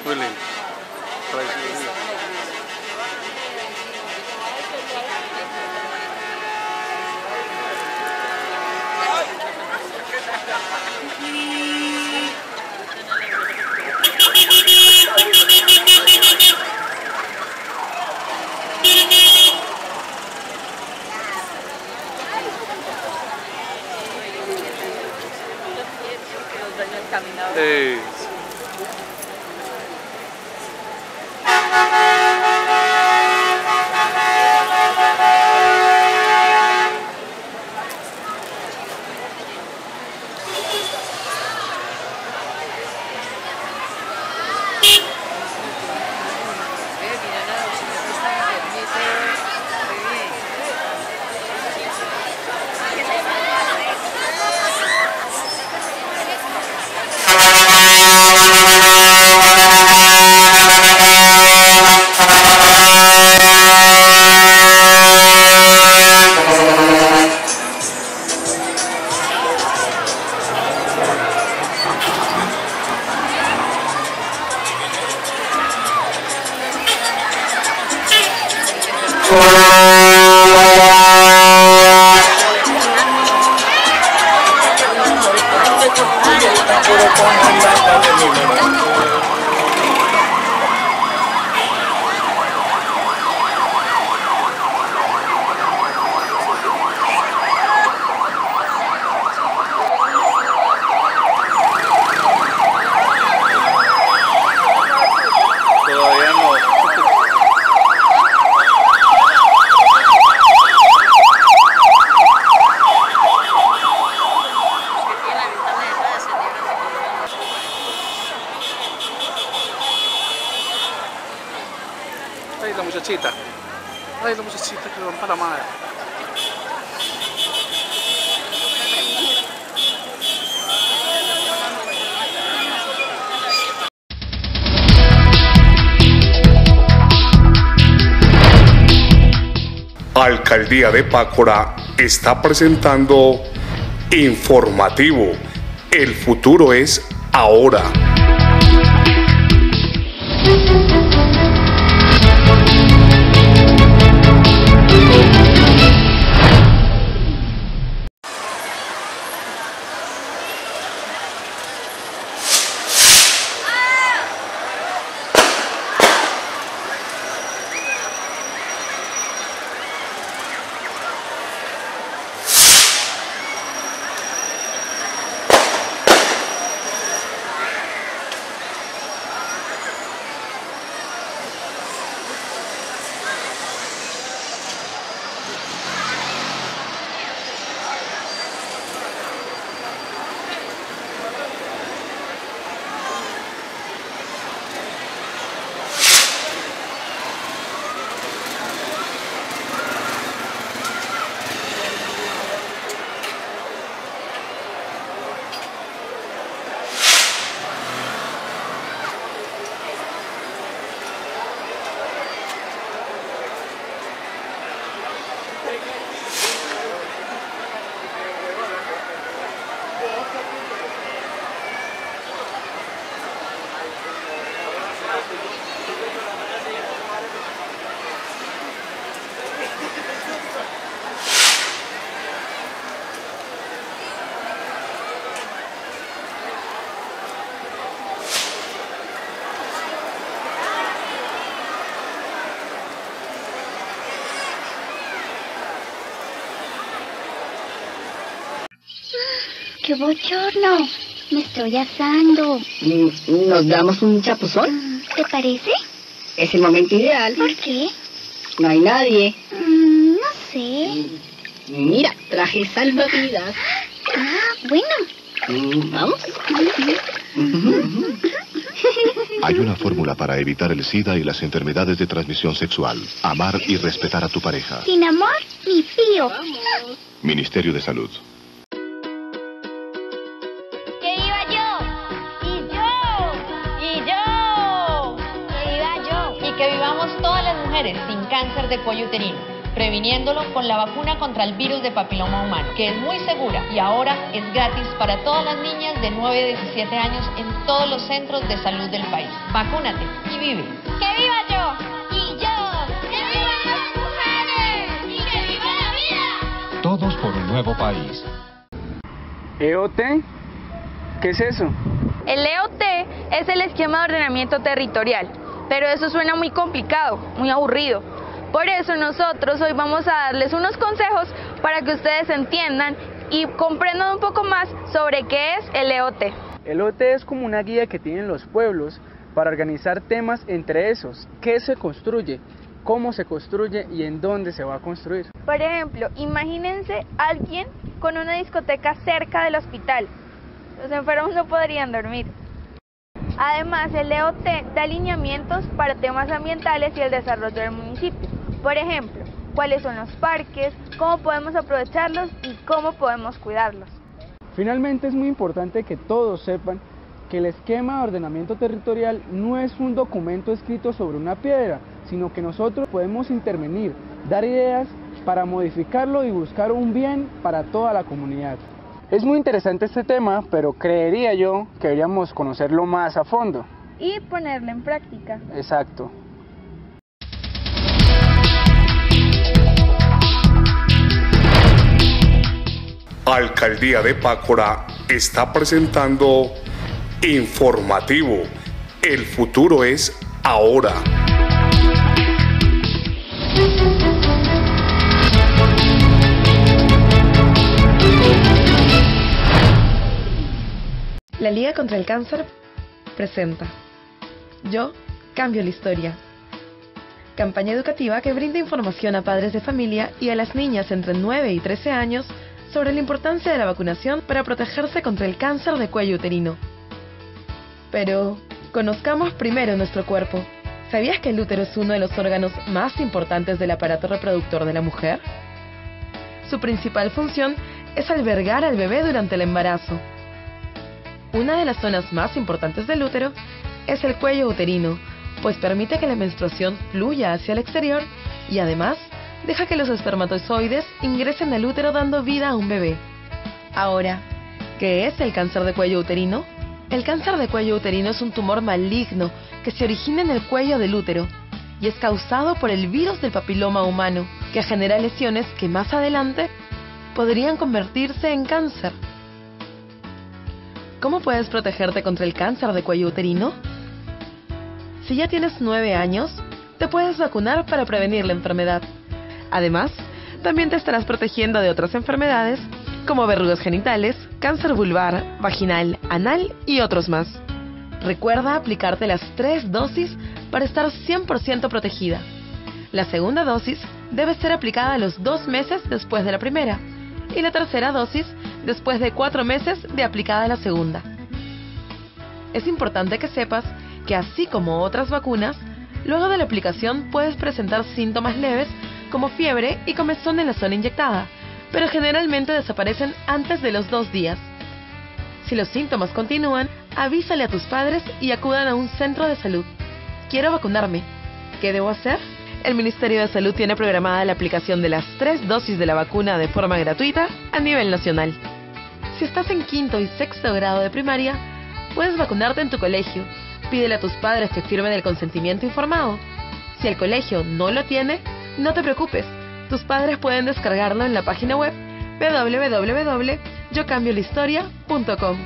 [SPEAKER 1] Muy lindo. Ay, la muchachita. Ay, la muchachita que van para la madre.
[SPEAKER 15] Alcaldía de Pácora está presentando Informativo. El futuro es ahora.
[SPEAKER 16] ¡Qué bochorno! Me estoy asando.
[SPEAKER 17] ¿Nos damos un chapuzón?
[SPEAKER 16] ¿Te parece?
[SPEAKER 17] Es el momento ideal.
[SPEAKER 16] ¿Por qué?
[SPEAKER 17] No hay nadie.
[SPEAKER 16] No sé.
[SPEAKER 17] Mira, traje salvavidas.
[SPEAKER 16] Bueno.
[SPEAKER 17] ¿Vamos?
[SPEAKER 11] Hay una fórmula para evitar el SIDA y las enfermedades de transmisión sexual. Amar y respetar a tu pareja.
[SPEAKER 16] Sin amor, ni pío.
[SPEAKER 11] Ministerio de Salud.
[SPEAKER 7] ¡Que viva yo! ¡Y yo! ¡Y yo! ¡Que viva yo!
[SPEAKER 18] Y que vivamos todas las mujeres sin cáncer de cuello uterino. previniéndolo con la vacuna contra el virus de papiloma humano, que es muy segura y ahora es gratis para todas las niñas de 9 a 17 años en todos los centros de salud del país. Vacúnate y vive.
[SPEAKER 16] ¡Que viva yo! ¡Y yo! ¡Que vivan las mujeres! ¡Y que viva la vida!
[SPEAKER 19] Todos por un nuevo país.
[SPEAKER 4] ¿EOT? ¿Qué es eso?
[SPEAKER 20] El EOT es el esquema de ordenamiento territorial, pero eso suena muy complicado, muy aburrido. Por eso nosotros hoy vamos a darles unos consejos para que ustedes entiendan y comprendan un poco más sobre qué es el EOT.
[SPEAKER 4] El EOT es como una guía que tienen los pueblos para organizar temas entre esos: qué se construye, cómo se construye y en dónde se va a construir.
[SPEAKER 20] Por ejemplo, imagínense alguien con una discoteca cerca del hospital. Los enfermos no podrían dormir. Además, el EOT da lineamientos para temas ambientales y el desarrollo del municipio. Por ejemplo, cuáles son los parques, cómo podemos aprovecharlos y cómo podemos cuidarlos.
[SPEAKER 4] Finalmente, es muy importante que todos sepan que el esquema de ordenamiento territorial no es un documento escrito sobre una piedra, sino que nosotros podemos intervenir, dar ideas para modificarlo y buscar un bien para toda la comunidad. Es muy interesante este tema, pero creería yo que deberíamos conocerlo más a fondo.
[SPEAKER 20] Y ponerlo en práctica.
[SPEAKER 4] Exacto.
[SPEAKER 15] Alcaldía de Pácora está presentando Informativo. El futuro es ahora.
[SPEAKER 21] La Liga contra el Cáncer presenta Yo cambio la historia. Campaña educativa que brinda información a padres de familia y a las niñas entre 9 y 13 años sobre la importancia de la vacunación para protegerse contra el cáncer de cuello uterino. Pero conozcamos primero nuestro cuerpo. ¿Sabías que el útero es uno de los órganos más importantes del aparato reproductor de la mujer? Su principal función es albergar al bebé durante el embarazo. Una de las zonas más importantes del útero es el cuello uterino, pues permite que la menstruación fluya hacia el exterior y además deja que los espermatozoides ingresen al útero dando vida a un bebé. Ahora, ¿qué es el cáncer de cuello uterino? El cáncer de cuello uterino es un tumor maligno que se origina en el cuello del útero y es causado por el virus del papiloma humano, que genera lesiones que más adelante podrían convertirse en cáncer. ¿Cómo puedes protegerte contra el cáncer de cuello uterino? Si ya tienes 9 años, te puedes vacunar para prevenir la enfermedad. Además, también te estarás protegiendo de otras enfermedades como verrugas genitales, cáncer vulvar, vaginal, anal y otros más. Recuerda aplicarte las 3 dosis para estar 100% protegida. La segunda dosis debe ser aplicada a los 2 meses después de la primera y la tercera dosis después de 4 meses de aplicada la segunda. Es importante que sepas que así como otras vacunas, luego de la aplicación puedes presentar síntomas leves como fiebre y comezón en la zona inyectada, pero generalmente desaparecen antes de los 2 días. Si los síntomas continúan, avísale a tus padres y acudan a un centro de salud. Quiero vacunarme. ¿Qué debo hacer? El Ministerio de Salud tiene programada la aplicación de las 3 dosis de la vacuna de forma gratuita a nivel nacional. Si estás en 5º y 6º grado de primaria, puedes vacunarte en tu colegio. Pídele a tus padres que firmen el consentimiento informado. Si el colegio no lo tiene, no te preocupes. Tus padres pueden descargarlo en la página web www.yocambiolahistoria.com.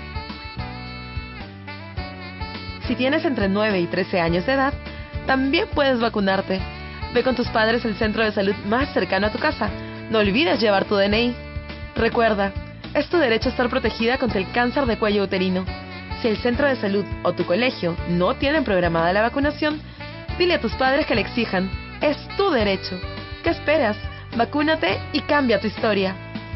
[SPEAKER 21] Si tienes entre 9 y 13 años de edad, también puedes vacunarte. Ve con tus padres al centro de salud más cercano a tu casa. No olvides llevar tu DNI. Recuerda, es tu derecho a estar protegida contra el cáncer de cuello uterino. Si el centro de salud o tu colegio no tienen programada la vacunación, dile a tus padres que la exijan. Es tu derecho. ¿Qué esperas? Vacúnate y cambia tu historia.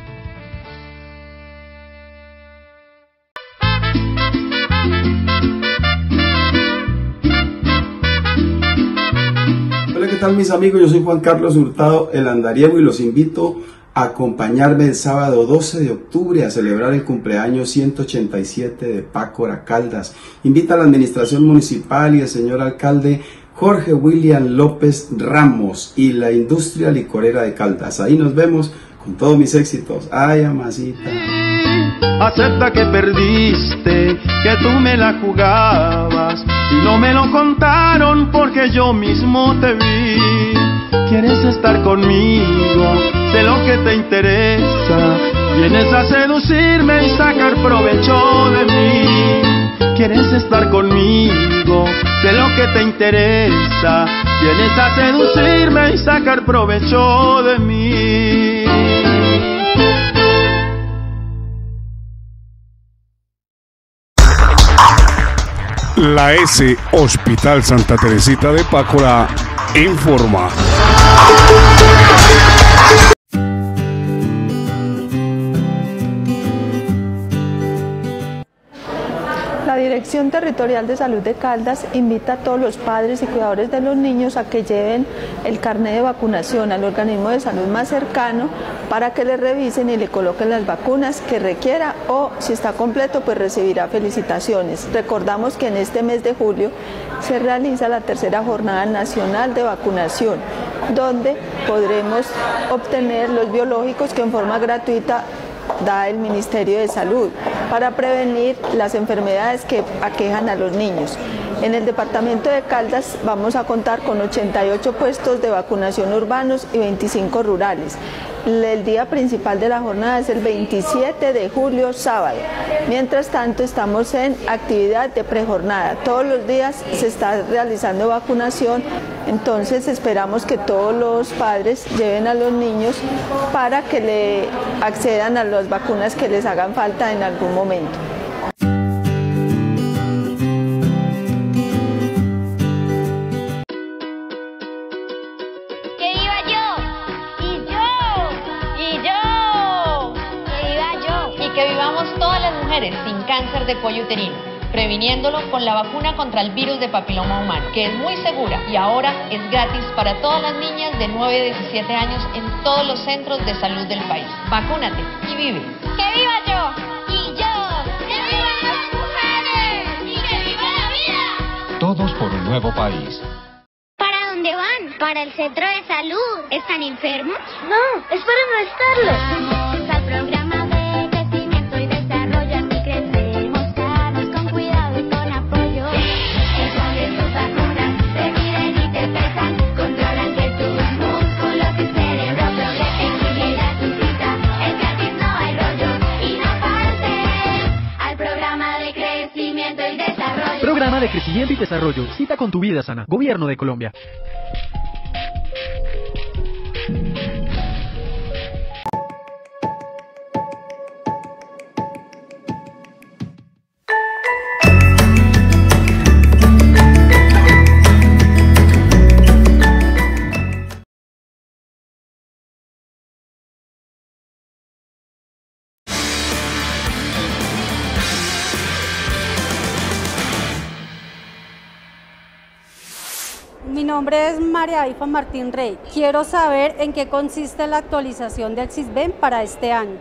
[SPEAKER 2] Hola, ¿qué tal mis amigos? Yo soy Juan Carlos Hurtado, el andariego, y los invito a acompañarme el sábado 12 de octubre a celebrar el cumpleaños 187 de Pácora Caldas. Invita a la administración municipal y el señor alcalde Jorge William López Ramos y la industria licorera de Caldas. Ahí nos vemos con todos mis éxitos. Ay, amasita.
[SPEAKER 3] Acepta que perdiste, que tú me la jugabas y no me lo contaron porque yo mismo te vi. Quieres estar conmigo, sé lo que te interesa. Vienes a seducirme y sacar provecho de mí. Quieres estar conmigo, sé lo que te interesa. Vienes a seducirme y sacar provecho de mí.
[SPEAKER 15] La S Hospital Santa Teresita de Pácora informa.
[SPEAKER 5] La Dirección Territorial de Salud de Caldas invita a todos los padres y cuidadores de los niños a que lleven el carnet de vacunación al organismo de salud más cercano para que le revisen y le coloquen las vacunas que requiera, o si está completo pues recibirá felicitaciones. Recordamos que en este mes de julio se realiza la tercera jornada nacional de vacunación, donde podremos obtener los biológicos que en forma gratuita da el Ministerio de Salud para prevenir las enfermedades que aquejan a los niños. En el departamento de Caldas vamos a contar con 88 puestos de vacunación urbanos y 25 rurales. El día principal de la jornada es el 27 de julio, sábado. Mientras tanto, estamos en actividad de prejornada. Todos los días se está realizando vacunación, entonces esperamos que todos los padres lleven a los niños para que le accedan a las vacunas que les hagan falta en algún momento.
[SPEAKER 18] Sin cáncer de cuello uterino, previniéndolo con la vacuna contra el virus de papiloma humano, que es muy segura y ahora es gratis para todas las niñas de 9 a 17 años en todos los centros de salud del país. Vacúnate y vive.
[SPEAKER 16] ¡Que viva yo! ¡Y yo! ¡Que vivan las mujeres! ¡Y que viva la vida!
[SPEAKER 19] Todos por un nuevo país.
[SPEAKER 16] ¿Para dónde van? ¿Para el centro de salud? ¿Están enfermos? No, es para no estarlo. Vamos al programa de crecimiento y desarrollo, así crecemos sanos, con cuidado y con apoyo. Escogen tus vacunas, te miden y te pesan, controlan que tus músculos y cerebro progresen. Llega tu cita, es gratis, no hay rollo, y no faltes al programa de crecimiento y desarrollo.
[SPEAKER 22] Programa de Crecimiento y Desarrollo. Cita con tu vida sana. Gobierno de Colombia.
[SPEAKER 23] Mi nombre es María Ifa Martín Rey. Quiero saber en qué consiste la actualización del SISBEN para este año.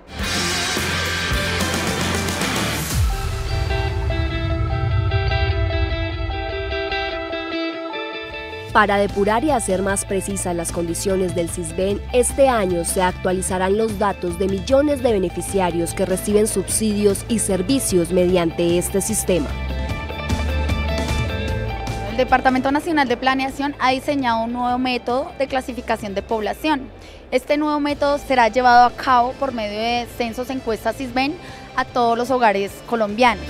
[SPEAKER 24] Para depurar y hacer más precisas las condiciones del SISBEN, este año se actualizarán los datos de millones de beneficiarios que reciben subsidios y servicios mediante este sistema.
[SPEAKER 25] El Departamento Nacional de Planeación ha diseñado un nuevo método de clasificación de población. Este nuevo método será llevado a cabo por medio de censos encuestas SISBEN a todos los hogares colombianos.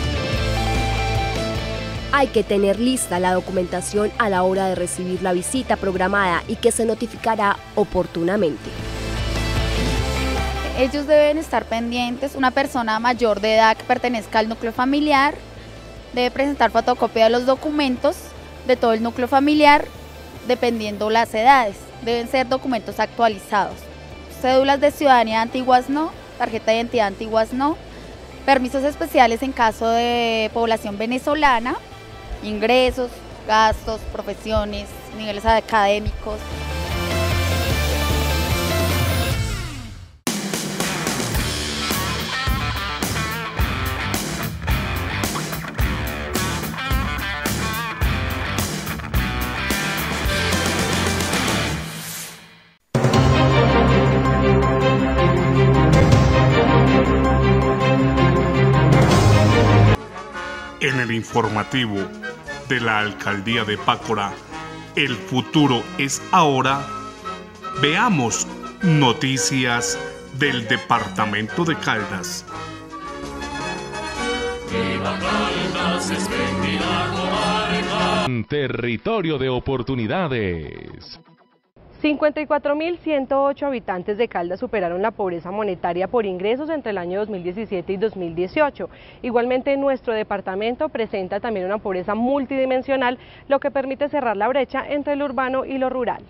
[SPEAKER 24] Hay que tener lista la documentación a la hora de recibir la visita programada y que se notificará oportunamente.
[SPEAKER 25] Ellos deben estar pendientes. Una persona mayor de edad que pertenezca al núcleo familiar debe presentar fotocopia de los documentos de todo el núcleo familiar, dependiendo las edades. Deben ser documentos actualizados. Cédulas de ciudadanía antiguas no, tarjeta de identidad antiguas no, permisos especiales en caso de población venezolana, ingresos, gastos, profesiones, niveles académicos.
[SPEAKER 15] En el informativo de la Alcaldía de Pácora, el futuro es ahora. Veamos noticias del departamento de Caldas.
[SPEAKER 19] Territorio de oportunidades.
[SPEAKER 6] 54.108 habitantes de Caldas superaron la pobreza monetaria por ingresos entre el año 2017 y 2018. Igualmente, nuestro departamento presenta también una pobreza multidimensional, lo que permite cerrar la brecha entre lo urbano y lo rural.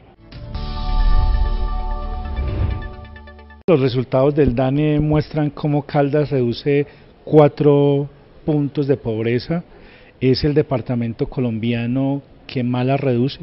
[SPEAKER 8] Los resultados del DANE muestran cómo Caldas reduce 4 puntos de pobreza. Es el departamento colombiano que más la reduce.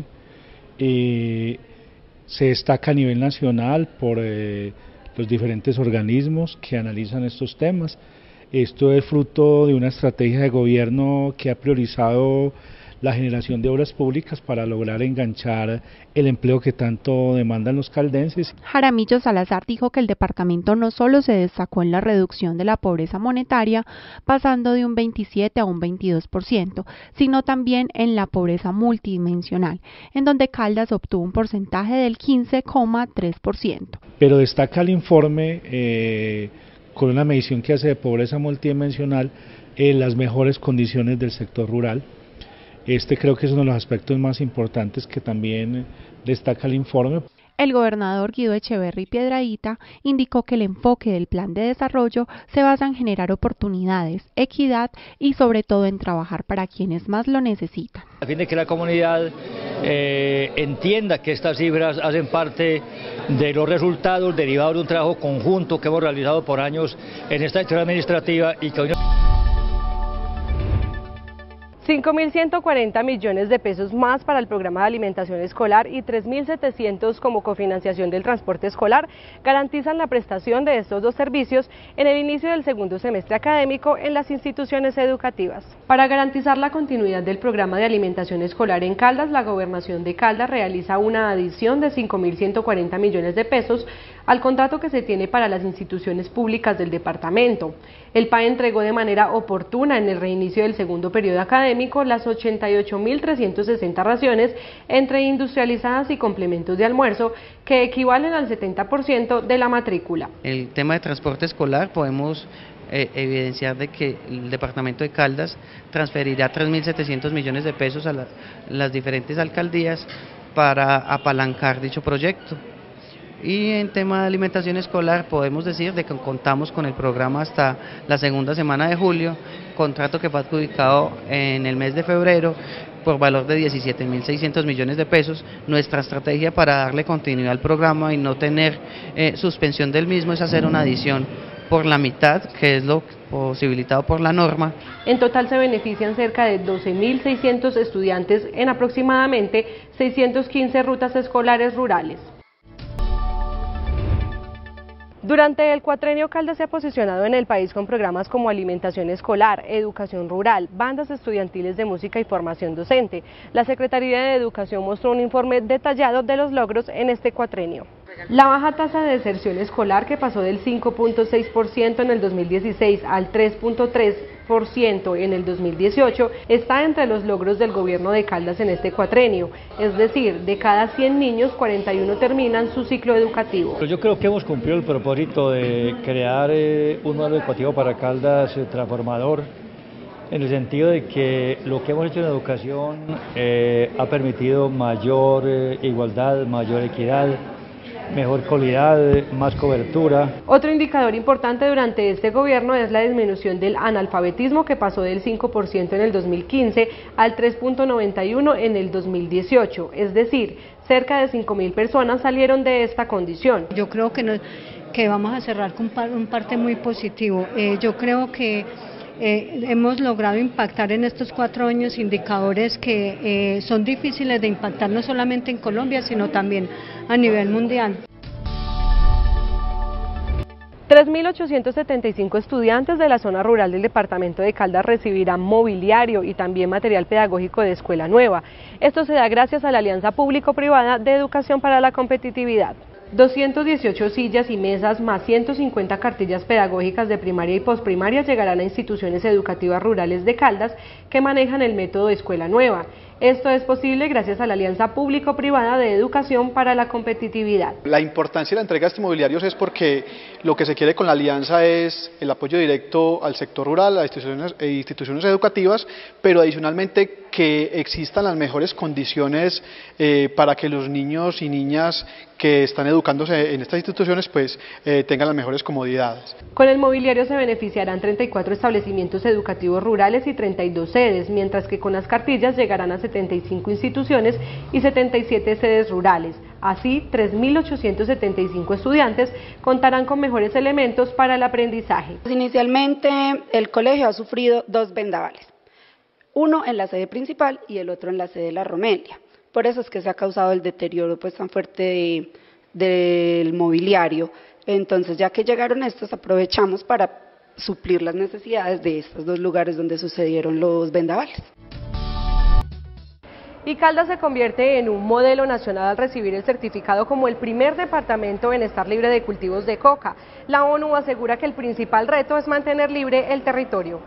[SPEAKER 8] Se destaca a nivel nacional por los diferentes organismos que analizan estos temas. Esto es fruto de una estrategia de gobierno que ha priorizado la generación de obras públicas para lograr enganchar el empleo que tanto demandan los caldenses.
[SPEAKER 9] Jaramillo Salazar dijo que el departamento no solo se destacó en la reducción de la pobreza monetaria, pasando de un 27 a un 22%, sino también en la pobreza multidimensional, en donde Caldas obtuvo un porcentaje del 15,3%.
[SPEAKER 8] Pero destaca el informe con una medición que hace de pobreza multidimensional las mejores condiciones del sector rural. Este creo que es uno de los aspectos más importantes que también destaca el informe.
[SPEAKER 9] El gobernador Guido Echeverri Piedradita indicó que el enfoque del plan de desarrollo se basa en generar oportunidades, equidad y sobre todo en trabajar para quienes más lo necesitan.
[SPEAKER 13] A fin de que la comunidad entienda que estas cifras hacen parte de los resultados derivados de un trabajo conjunto que hemos realizado por años en esta gestión administrativa y que hoy
[SPEAKER 6] 5.140 millones de pesos más para el programa de alimentación escolar y 3.700 como cofinanciación del transporte escolar garantizan la prestación de estos dos servicios en el inicio del segundo semestre académico en las instituciones educativas. Para garantizar la continuidad del programa de alimentación escolar en Caldas, la Gobernación de Caldas realiza una adición de 5.140 millones de pesos al contrato que se tiene para las instituciones públicas del departamento. El PAE entregó de manera oportuna en el reinicio del segundo periodo académico las 88.360 raciones entre industrializadas y complementos de almuerzo que equivalen al 70% de la matrícula.
[SPEAKER 14] El tema de transporte escolar podemos evidenciar de que el departamento de Caldas transferirá 3.700 millones de pesos a las diferentes alcaldías para apalancar dicho proyecto. Y en tema de alimentación escolar podemos decir de que contamos con el programa hasta la segunda semana de julio, contrato que fue adjudicado en el mes de febrero por valor de 17.600 millones de pesos. Nuestra estrategia para darle continuidad al programa y no tener suspensión del mismo es hacer una adición por la mitad, que es lo posibilitado por la norma.
[SPEAKER 6] En total se benefician cerca de 12.600 estudiantes en aproximadamente 615 rutas escolares rurales. Durante el cuatrenio, Caldas se ha posicionado en el país con programas como alimentación escolar, educación rural, bandas estudiantiles de música y formación docente. La Secretaría de Educación mostró un informe detallado de los logros en este cuatrenio. La baja tasa de deserción escolar, que pasó del 5.6% en el 2016 al 3.3% en el 2018, está entre los logros del gobierno de Caldas en este cuatrenio. Es decir, de cada 100 niños, 41 terminan su ciclo educativo.
[SPEAKER 13] Yo creo que hemos cumplido el propósito de crear un modelo educativo para Caldas transformador, en el sentido de que lo que hemos hecho en educación ha permitido mayor igualdad, mayor equidad, mejor calidad, más cobertura.
[SPEAKER 6] Otro indicador importante durante este gobierno es la disminución del analfabetismo, que pasó del 5% en el 2015 al 3.91% en el 2018, es decir, cerca de 5.000 personas salieron de esta condición.
[SPEAKER 23] Yo creo que vamos a cerrar con un parte muy positivo. Yo creo que hemos logrado impactar en estos 4 años indicadores que son difíciles de impactar no solamente en Colombia, sino también a nivel mundial.
[SPEAKER 6] 3.875 estudiantes de la zona rural del departamento de Caldas recibirán mobiliario y también material pedagógico de escuela nueva. Esto se da gracias a la Alianza Público-Privada de Educación para la Competitividad. 218 sillas y mesas más 150 cartillas pedagógicas de primaria y posprimaria llegarán a instituciones educativas rurales de Caldas que manejan el método Escuela Nueva. Esto es posible gracias a la Alianza Público-Privada de Educación para la Competitividad.
[SPEAKER 1] La importancia de la entrega de estos mobiliarios es porque lo que se quiere con la alianza es el apoyo directo al sector rural, a instituciones educativas, pero adicionalmente que existan las mejores condiciones para que los niños y niñas que están educándose en estas instituciones pues tengan las mejores comodidades.
[SPEAKER 6] Con el mobiliario se beneficiarán 34 establecimientos educativos rurales y 32 sedes, mientras que con las cartillas llegarán a 75 instituciones y 77 sedes rurales. Así, 3.875 estudiantes contarán con mejores elementos para el aprendizaje.
[SPEAKER 10] Inicialmente el colegio ha sufrido 2 vendavales, uno en la sede principal y el otro en la sede de la Romelia. Por eso es que se ha causado el deterioro pues tan fuerte del mobiliario. Entonces, ya que llegaron estos, aprovechamos para suplir las necesidades de estos 2 lugares donde sucedieron los vendavales.
[SPEAKER 6] Y Caldas se convierte en un modelo nacional al recibir el certificado como el primer departamento en estar libre de cultivos de coca. La ONU asegura que el principal reto es mantener libre el territorio.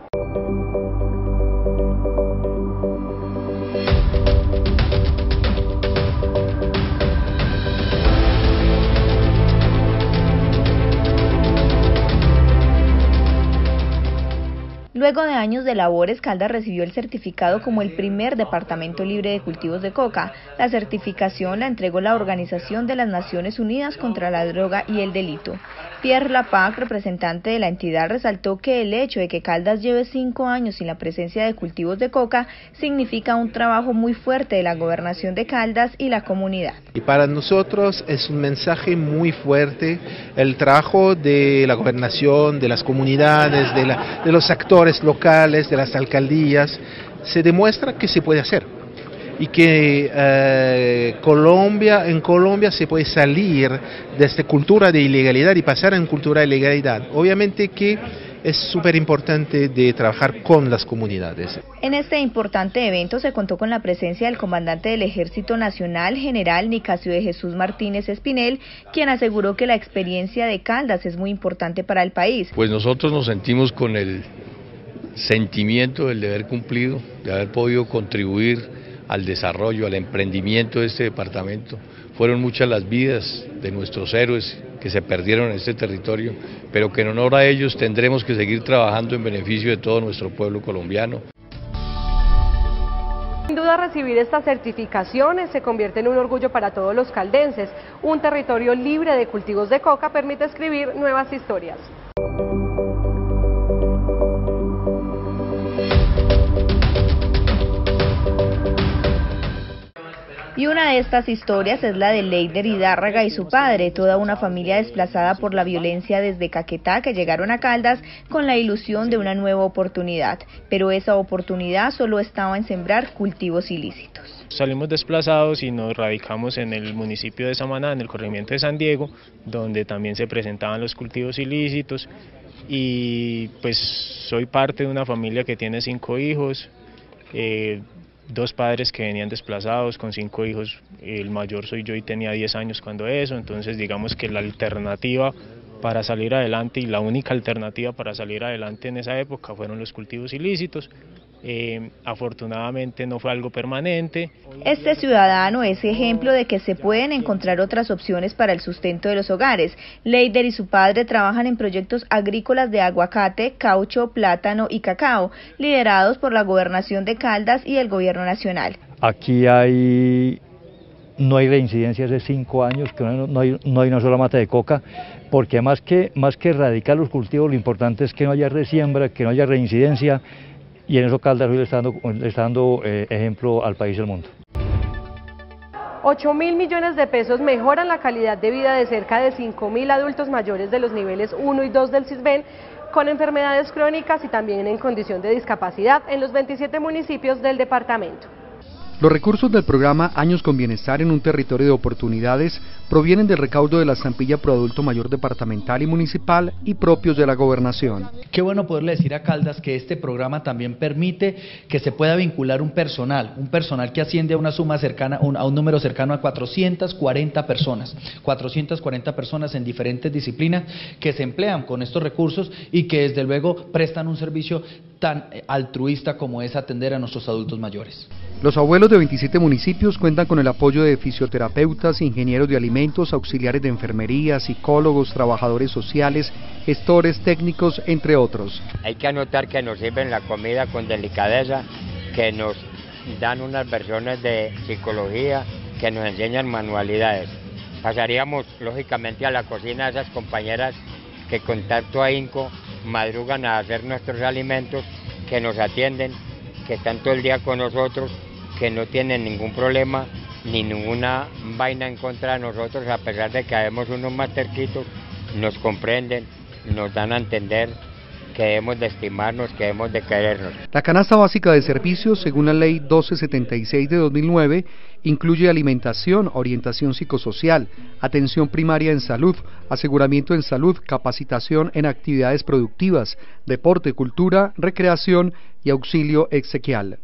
[SPEAKER 11] Luego de años de labores, Caldas recibió el certificado como el primer departamento libre de cultivos de coca. La certificación la entregó la Organización de las Naciones Unidas contra la Droga y el Delito. Pierre Lapac, representante de la entidad, resaltó que el hecho de que Caldas lleve 5 años sin la presencia de cultivos de coca significa un trabajo muy fuerte de la gobernación de Caldas y la comunidad.
[SPEAKER 12] Y para nosotros es un mensaje muy fuerte el trabajo de la gobernación, de las comunidades, de los actores locales, de las alcaldías. Se demuestra que se puede hacer y que en Colombia se puede salir de esta cultura de ilegalidad y pasar en cultura de legalidad. Obviamente que es súper importante de trabajar con las comunidades.
[SPEAKER 11] En este importante evento se contó con la presencia del comandante del Ejército Nacional, general Nicasio de Jesús Martínez Espinel, quien aseguró que la experiencia de Caldas es muy importante para el país.
[SPEAKER 17] Pues nosotros nos sentimos con el sentimiento del deber cumplido, de haber podido contribuir al desarrollo, al emprendimiento de este departamento. Fueron muchas las vidas de nuestros héroes que se perdieron en este territorio, pero que en honor a ellos tendremos que seguir trabajando en beneficio de todo nuestro pueblo colombiano.
[SPEAKER 6] Sin duda, recibir estas certificaciones se convierte en un orgullo para todos los caldenses. Un territorio libre de cultivos de coca permite escribir nuevas historias.
[SPEAKER 11] Y una de estas historias es la de Leider Hidárraga y su padre, toda una familia desplazada por la violencia desde Caquetá que llegaron a Caldas con la ilusión de una nueva oportunidad, pero esa oportunidad solo estaba en sembrar cultivos ilícitos.
[SPEAKER 26] Salimos desplazados y nos radicamos en el municipio de Samaná, en el corregimiento de San Diego, donde también se presentaban los cultivos ilícitos, y pues soy parte de una familia que tiene 5 hijos, 2 padres que venían desplazados con 5 hijos, el mayor soy yo y tenía 10 años cuando eso, entonces digamos que la alternativa para salir adelante y la única alternativa para salir adelante en esa época fueron los cultivos ilícitos. Afortunadamente no fue algo permanente.
[SPEAKER 11] Este ciudadano es ejemplo de que se pueden encontrar otras opciones para el sustento de los hogares. Leider y su padre trabajan en proyectos agrícolas de aguacate, caucho, plátano y cacao, liderados por la Gobernación de Caldas y el Gobierno Nacional.
[SPEAKER 13] Aquí no hay reincidencia hace 5 años, que no hay una sola mata de coca, porque más que erradicar los cultivos, lo importante es que no haya resiembra, que no haya reincidencia, y en eso Caldas hoy le está dando ejemplo al país y al mundo.
[SPEAKER 6] 8.000 millones de pesos mejoran la calidad de vida de cerca de 5.000 adultos mayores de los niveles 1 y 2 del CISBEN con enfermedades crónicas y también en condición de discapacidad en los 27 municipios del departamento.
[SPEAKER 2] Los recursos del programa Años con Bienestar en un territorio de oportunidades provienen del recaudo de la estampilla Pro Adulto Mayor departamental y municipal y propios de la gobernación.
[SPEAKER 3] Qué bueno poderle decir a Caldas que este programa también permite que se pueda vincular un personal que asciende a una suma cercana, a un número cercano a 440 personas en diferentes disciplinas que se emplean con estos recursos y que desde luego prestan un servicio tan altruista como es atender a nuestros adultos mayores.
[SPEAKER 2] Los abuelos de 27 municipios cuentan con el apoyo de fisioterapeutas, ingenieros de alimentos, auxiliares de enfermería, psicólogos, trabajadores sociales, gestores, técnicos, entre otros.
[SPEAKER 4] Hay que anotar que nos sirven la comida con delicadeza, que nos dan unas versiones de psicología, que nos enseñan manualidades. Pasaríamos lógicamente a la cocina de esas compañeras que con tanto ahínco madrugan a hacer nuestros alimentos, que nos atienden, que están todo el día con nosotros, que no tienen ningún problema ni ninguna vaina en contra de nosotros, a pesar de que habemos unos más terquitos, nos comprenden, nos dan a entender que debemos de estimarnos, que debemos de querernos.
[SPEAKER 2] La canasta básica de servicios, según la Ley 1276 de 2009, incluye alimentación, orientación psicosocial, atención primaria en salud, aseguramiento en salud, capacitación en actividades productivas, deporte, cultura, recreación y auxilio exequial.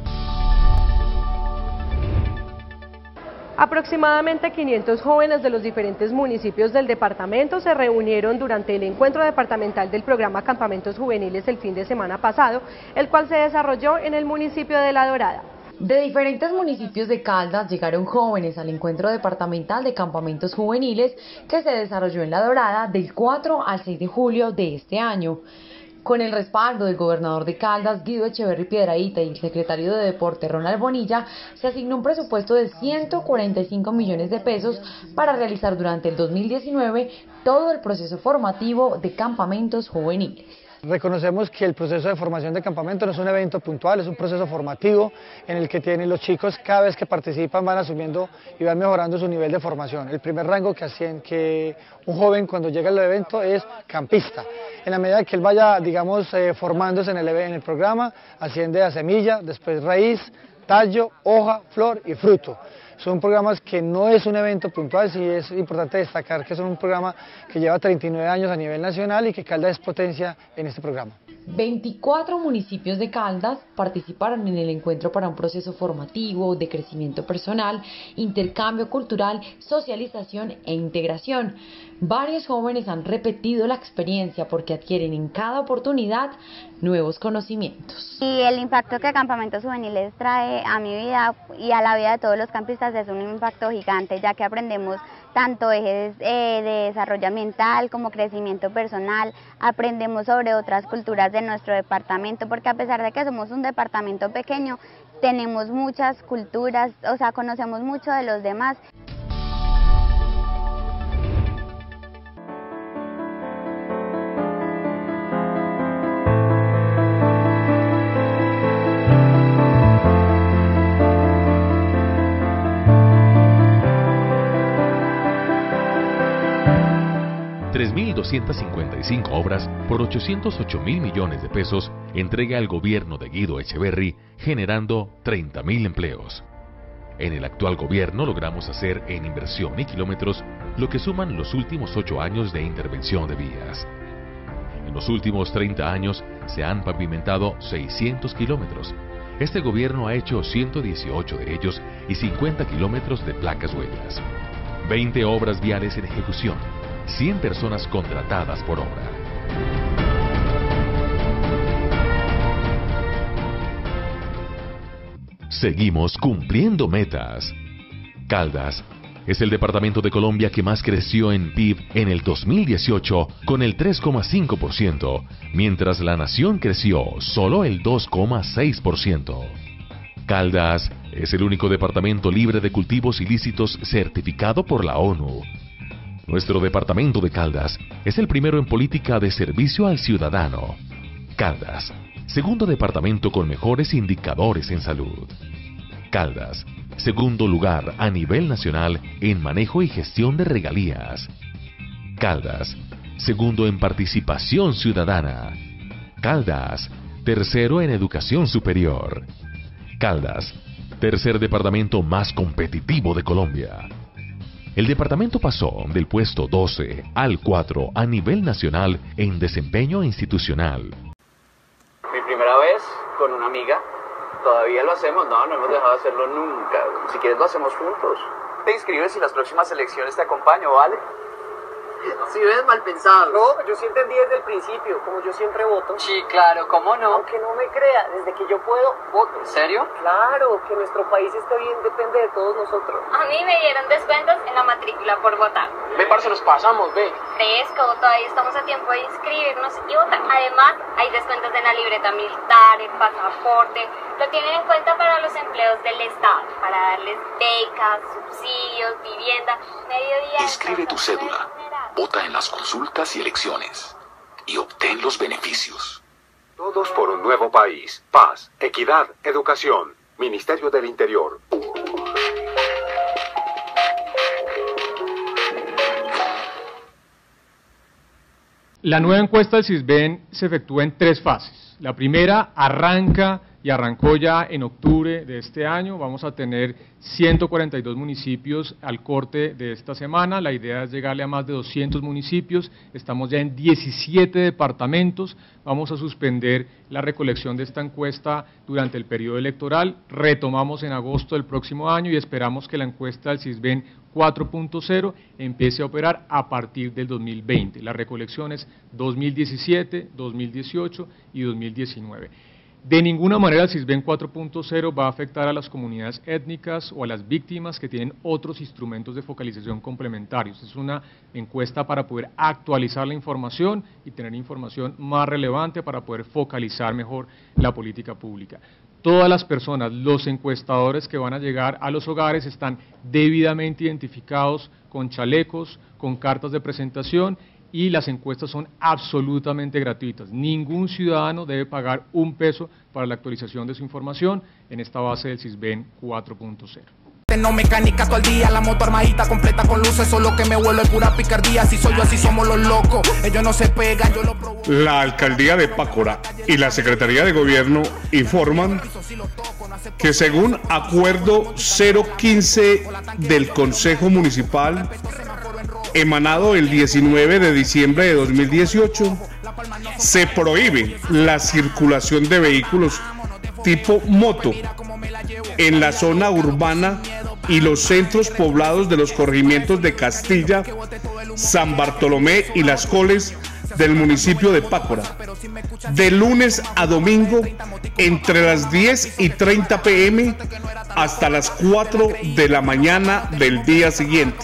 [SPEAKER 6] Aproximadamente 500 jóvenes de los diferentes municipios del departamento se reunieron durante el encuentro departamental del programa Campamentos Juveniles el fin de semana pasado, el cual se desarrolló en el municipio de La Dorada.
[SPEAKER 7] De diferentes municipios de Caldas llegaron jóvenes al encuentro departamental de campamentos juveniles que se desarrolló en La Dorada del 4 al 6 de julio de este año. Con el respaldo del gobernador de Caldas, Guido Echeverri Piedrahita, y el secretario de Deporte, Ronald Bonilla, se asignó un presupuesto de 145 millones de pesos para realizar durante el 2019 todo el proceso formativo de campamentos juveniles.
[SPEAKER 20] Reconocemos que el proceso de formación de campamento no es un evento puntual, es un proceso formativo en el que tienen los chicos, cada vez que participan van asumiendo y van mejorando su nivel de formación. El primer rango que un joven cuando llega al evento es campista. En la medida que él vaya, digamos, formándose en el programa, asciende a semilla, después raíz, tallo, hoja, flor y fruto. Son programas que no es un evento puntual, sí es importante destacar que son un programa que lleva 39 años a nivel nacional y que Caldas es potencia en este programa.
[SPEAKER 7] 24 municipios de Caldas participaron en el encuentro para un proceso formativo de crecimiento personal, intercambio cultural, socialización e integración. Varios jóvenes han repetido la experiencia porque adquieren en cada oportunidad nuevos conocimientos.
[SPEAKER 25] Y el impacto que Campamentos Juveniles trae a mi vida y a la vida de todos los campistas es un impacto gigante, ya que aprendemos tanto ejes de desarrollo ambiental como crecimiento personal, aprendemos sobre otras culturas de nuestro departamento, porque a pesar de que somos un departamento pequeño, tenemos muchas culturas, o sea, conocemos mucho de los demás.
[SPEAKER 19] $3.255 obras por 808.000 millones de pesos entrega el gobierno de Guido Echeverri, generando 30.000 empleos. En el actual gobierno logramos hacer en inversión y kilómetros lo que suman los últimos 8 años de intervención de vías. En los últimos 30 años se han pavimentado 600 kilómetros. Este gobierno ha hecho 118 de ellos y 50 kilómetros de placas huellas. 20 obras viales en ejecución. 100 personas contratadas por obra. Seguimos cumpliendo metas. Caldas es el departamento de Colombia que más creció en PIB en el 2018 con el 3,5%, mientras la nación creció solo el 2,6%. Caldas es el único departamento libre de cultivos ilícitos certificado por la ONU. Nuestro departamento de Caldas es el primero en política de servicio al ciudadano. Caldas, segundo departamento con mejores indicadores en salud. Caldas, segundo lugar a nivel nacional en manejo y gestión de regalías. Caldas, segundo en participación ciudadana. Caldas, tercero en educación superior. Caldas, tercer departamento más competitivo de Colombia. El departamento pasó del puesto 12 al 4 a nivel nacional en desempeño institucional.
[SPEAKER 5] Mi primera vez con una amiga, todavía lo hacemos, no hemos dejado de hacerlo nunca. Si quieres lo hacemos juntos. Te inscribes y las próximas elecciones te acompaño, ¿vale?
[SPEAKER 16] Si ves, mal pensado.
[SPEAKER 18] No, yo sí entendí desde el principio, como yo siempre voto.
[SPEAKER 16] Sí, claro, ¿cómo no?
[SPEAKER 18] Aunque no me crea, desde que yo puedo, voto.
[SPEAKER 16] ¿En serio?
[SPEAKER 18] Claro, que nuestro país esté bien depende de todos nosotros.
[SPEAKER 21] A mí me dieron descuentos en la matrícula por votar.
[SPEAKER 18] Ve, parce, nos pasamos, ve.
[SPEAKER 21] Fresco, todavía estamos a tiempo de inscribirnos y votar. Además, hay descuentos en la libreta militar, el pasaporte. Lo tienen en cuenta para los empleos del Estado, para darles becas, subsidios, vivienda, mediodía.
[SPEAKER 22] Inscribe tu cédula. Vota en las consultas y elecciones y obtén los beneficios.
[SPEAKER 24] Todos por un nuevo país. Paz, equidad, educación. Ministerio del Interior.
[SPEAKER 27] La nueva encuesta del CISBEN se efectúa en 3 fases. La primera arrancó ya en octubre de este año. Vamos a tener 142 municipios al corte de esta semana. La idea es llegarle a más de 200 municipios. Estamos ya en 17 departamentos. Vamos a suspender la recolección de esta encuesta durante el periodo electoral. Retomamos en agosto del próximo año y esperamos que la encuesta del CISBEN 4.0 empiece a operar a partir del 2020. La recolección es 2017, 2018 y 2019. De ninguna manera el CISBEN 4.0 va a afectar a las comunidades étnicas o a las víctimas que tienen otros instrumentos de focalización complementarios. Es una encuesta para poder actualizar la información y tener información más relevante para poder focalizar mejor la política pública. Todas las personas, los encuestadores que van a llegar a los hogares están debidamente identificados con chalecos, con cartas de presentación, y las encuestas son absolutamente gratuitas. Ningún ciudadano debe pagar un peso para la actualización de su información en esta base del CISBEN 4.0.
[SPEAKER 28] No mecánica todo el día, la moto armadita completa con luces, solo que me vuelo es pura picardía, si soy yo así somos los locos, ellos no se pegan, yo lo provoco.
[SPEAKER 15] La alcaldía de Pácora y la Secretaría de Gobierno informan que según acuerdo 015 del Consejo Municipal emanado el 19 de diciembre de 2018, se prohíbe la circulación de vehículos tipo moto en la zona urbana y los centros poblados de los corregimientos de Castilla, San Bartolomé y Las Coles del municipio de Pácora, de lunes a domingo entre las 10:30 p.m. hasta las 4 de la mañana del día siguiente.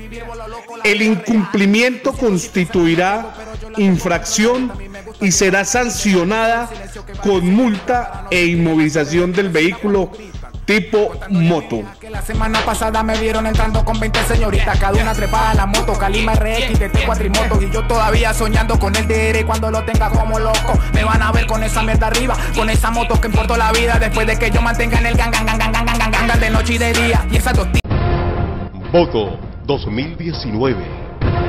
[SPEAKER 15] El incumplimiento constituirá infracción y será sancionada con multa e inmovilización del vehículo tipo moto.
[SPEAKER 28] La semana pasada me vieron entrando con 20 señoritas, cada una trepada a la moto, Calima RX, TT cuatrimotos, y yo todavía soñando con el DR cuando lo tenga como loco. Me van a ver con esa mierda arriba, con esa moto que importó la vida, después de que yo mantenga en el gang de noche y de día. Y esas dos
[SPEAKER 29] Voto 2019.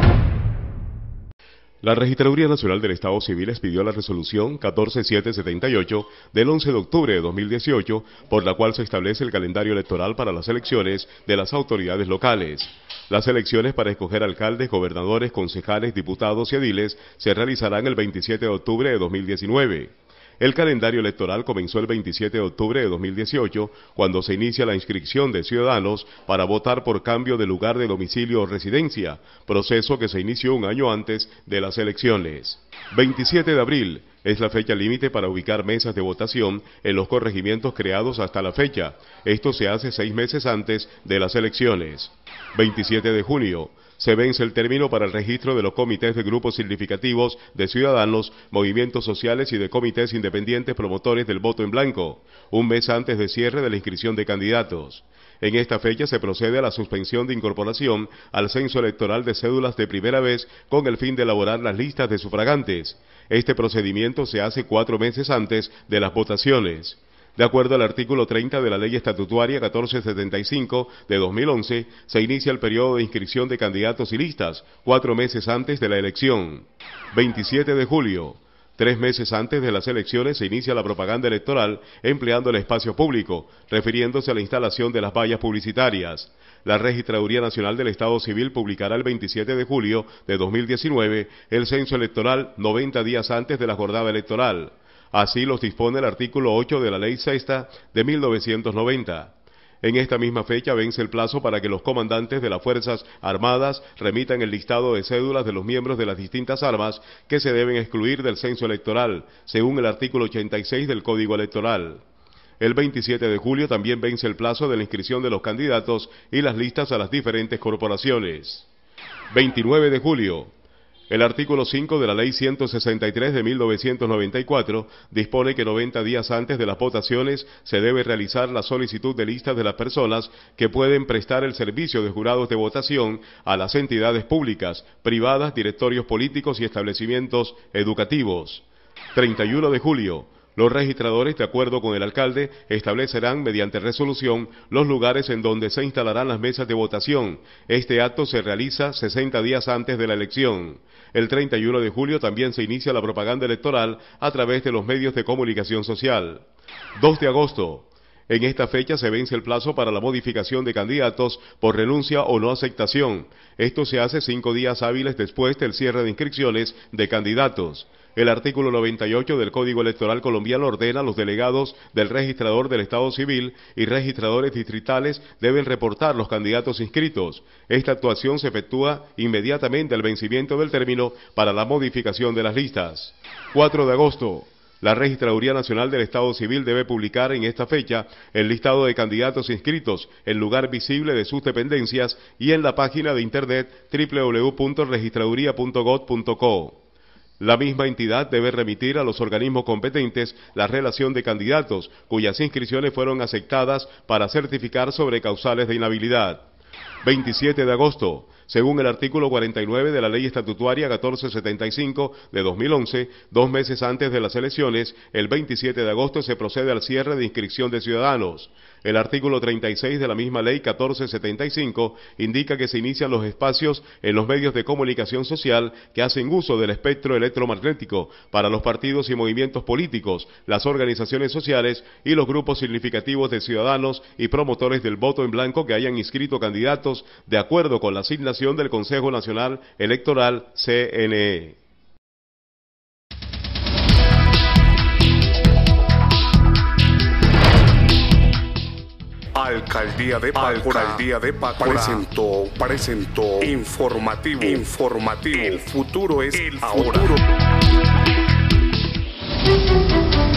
[SPEAKER 29] La Registraduría Nacional del Estado Civil expidió la resolución 14778 del 11 de octubre de 2018, por la cual se establece el calendario electoral para las elecciones de las autoridades locales. Las elecciones para escoger alcaldes, gobernadores, concejales, diputados y ediles se realizarán el 27 de octubre de 2019. El calendario electoral comenzó el 27 de octubre de 2018, cuando se inicia la inscripción de ciudadanos para votar por cambio de lugar de domicilio o residencia, proceso que se inició un año antes de las elecciones. 27 de abril es la fecha límite para ubicar mesas de votación en los corregimientos creados hasta la fecha. Esto se hace 6 meses antes de las elecciones. 27 de junio. Se vence el término para el registro de los comités de grupos significativos de ciudadanos, movimientos sociales y de comités independientes promotores del voto en blanco, un mes antes de cierre de la inscripción de candidatos. En esta fecha se procede a la suspensión de incorporación al censo electoral de cédulas de primera vez con el fin de elaborar las listas de sufragantes. Este procedimiento se hace 4 meses antes de las votaciones. De acuerdo al artículo 30 de la Ley Estatutaria 1475 de 2011, se inicia el periodo de inscripción de candidatos y listas 4 meses antes de la elección. 27 de julio. 3 meses antes de las elecciones se inicia la propaganda electoral empleando el espacio público, refiriéndose a la instalación de las vallas publicitarias. La Registraduría Nacional del Estado Civil publicará el 27 de julio de 2019 el censo electoral 90 días antes de la jornada electoral. Así los dispone el artículo 8 de la Ley Sexta de 1990. En esta misma fecha vence el plazo para que los comandantes de las Fuerzas Armadas remitan el listado de cédulas de los miembros de las distintas armas que se deben excluir del censo electoral, según el artículo 86 del Código Electoral. El 27 de julio también vence el plazo de la inscripción de los candidatos y las listas a las diferentes corporaciones. 29 de julio. El artículo 5 de la Ley 163 de 1994 dispone que 90 días antes de las votaciones se debe realizar la solicitud de listas de las personas que pueden prestar el servicio de jurados de votación a las entidades públicas, privadas, directorios políticos y establecimientos educativos. 31 de julio. Los registradores, de acuerdo con el alcalde, establecerán mediante resolución los lugares en donde se instalarán las mesas de votación. Este acto se realiza 60 días antes de la elección. El 31 de julio también se inicia la propaganda electoral a través de los medios de comunicación social. 2 de agosto. En esta fecha se vence el plazo para la modificación de candidatos por renuncia o no aceptación. Esto se hace 5 días hábiles después del cierre de inscripciones de candidatos. El artículo 98 del Código Electoral colombiano ordena a los delegados del registrador del Estado Civil y registradores distritales deben reportar los candidatos inscritos. Esta actuación se efectúa inmediatamente al vencimiento del término para la modificación de las listas. 4 de agosto. La Registraduría Nacional del Estado Civil debe publicar en esta fecha el listado de candidatos inscritos, el lugar visible de sus dependencias y en la página de internet www.registraduría.gov.co. La misma entidad debe remitir a los organismos competentes la relación de candidatos cuyas inscripciones fueron aceptadas para certificar sobre causales de inhabilidad. 27 de agosto. Según el artículo 49 de la Ley Estatutaria 1475 de 2011, 2 meses antes de las elecciones, el 27 de agosto se procede al cierre de inscripción de ciudadanos. El artículo 36 de la misma Ley 1475 indica que se inician los espacios en los medios de comunicación social que hacen uso del espectro electromagnético para los partidos y movimientos políticos, las organizaciones sociales y los grupos significativos de ciudadanos y promotores del voto en blanco que hayan inscrito candidatos de acuerdo con la asignación del Consejo Nacional Electoral CNE.
[SPEAKER 24] Alcaldía de Pácora presentó informativo. El futuro es ahora.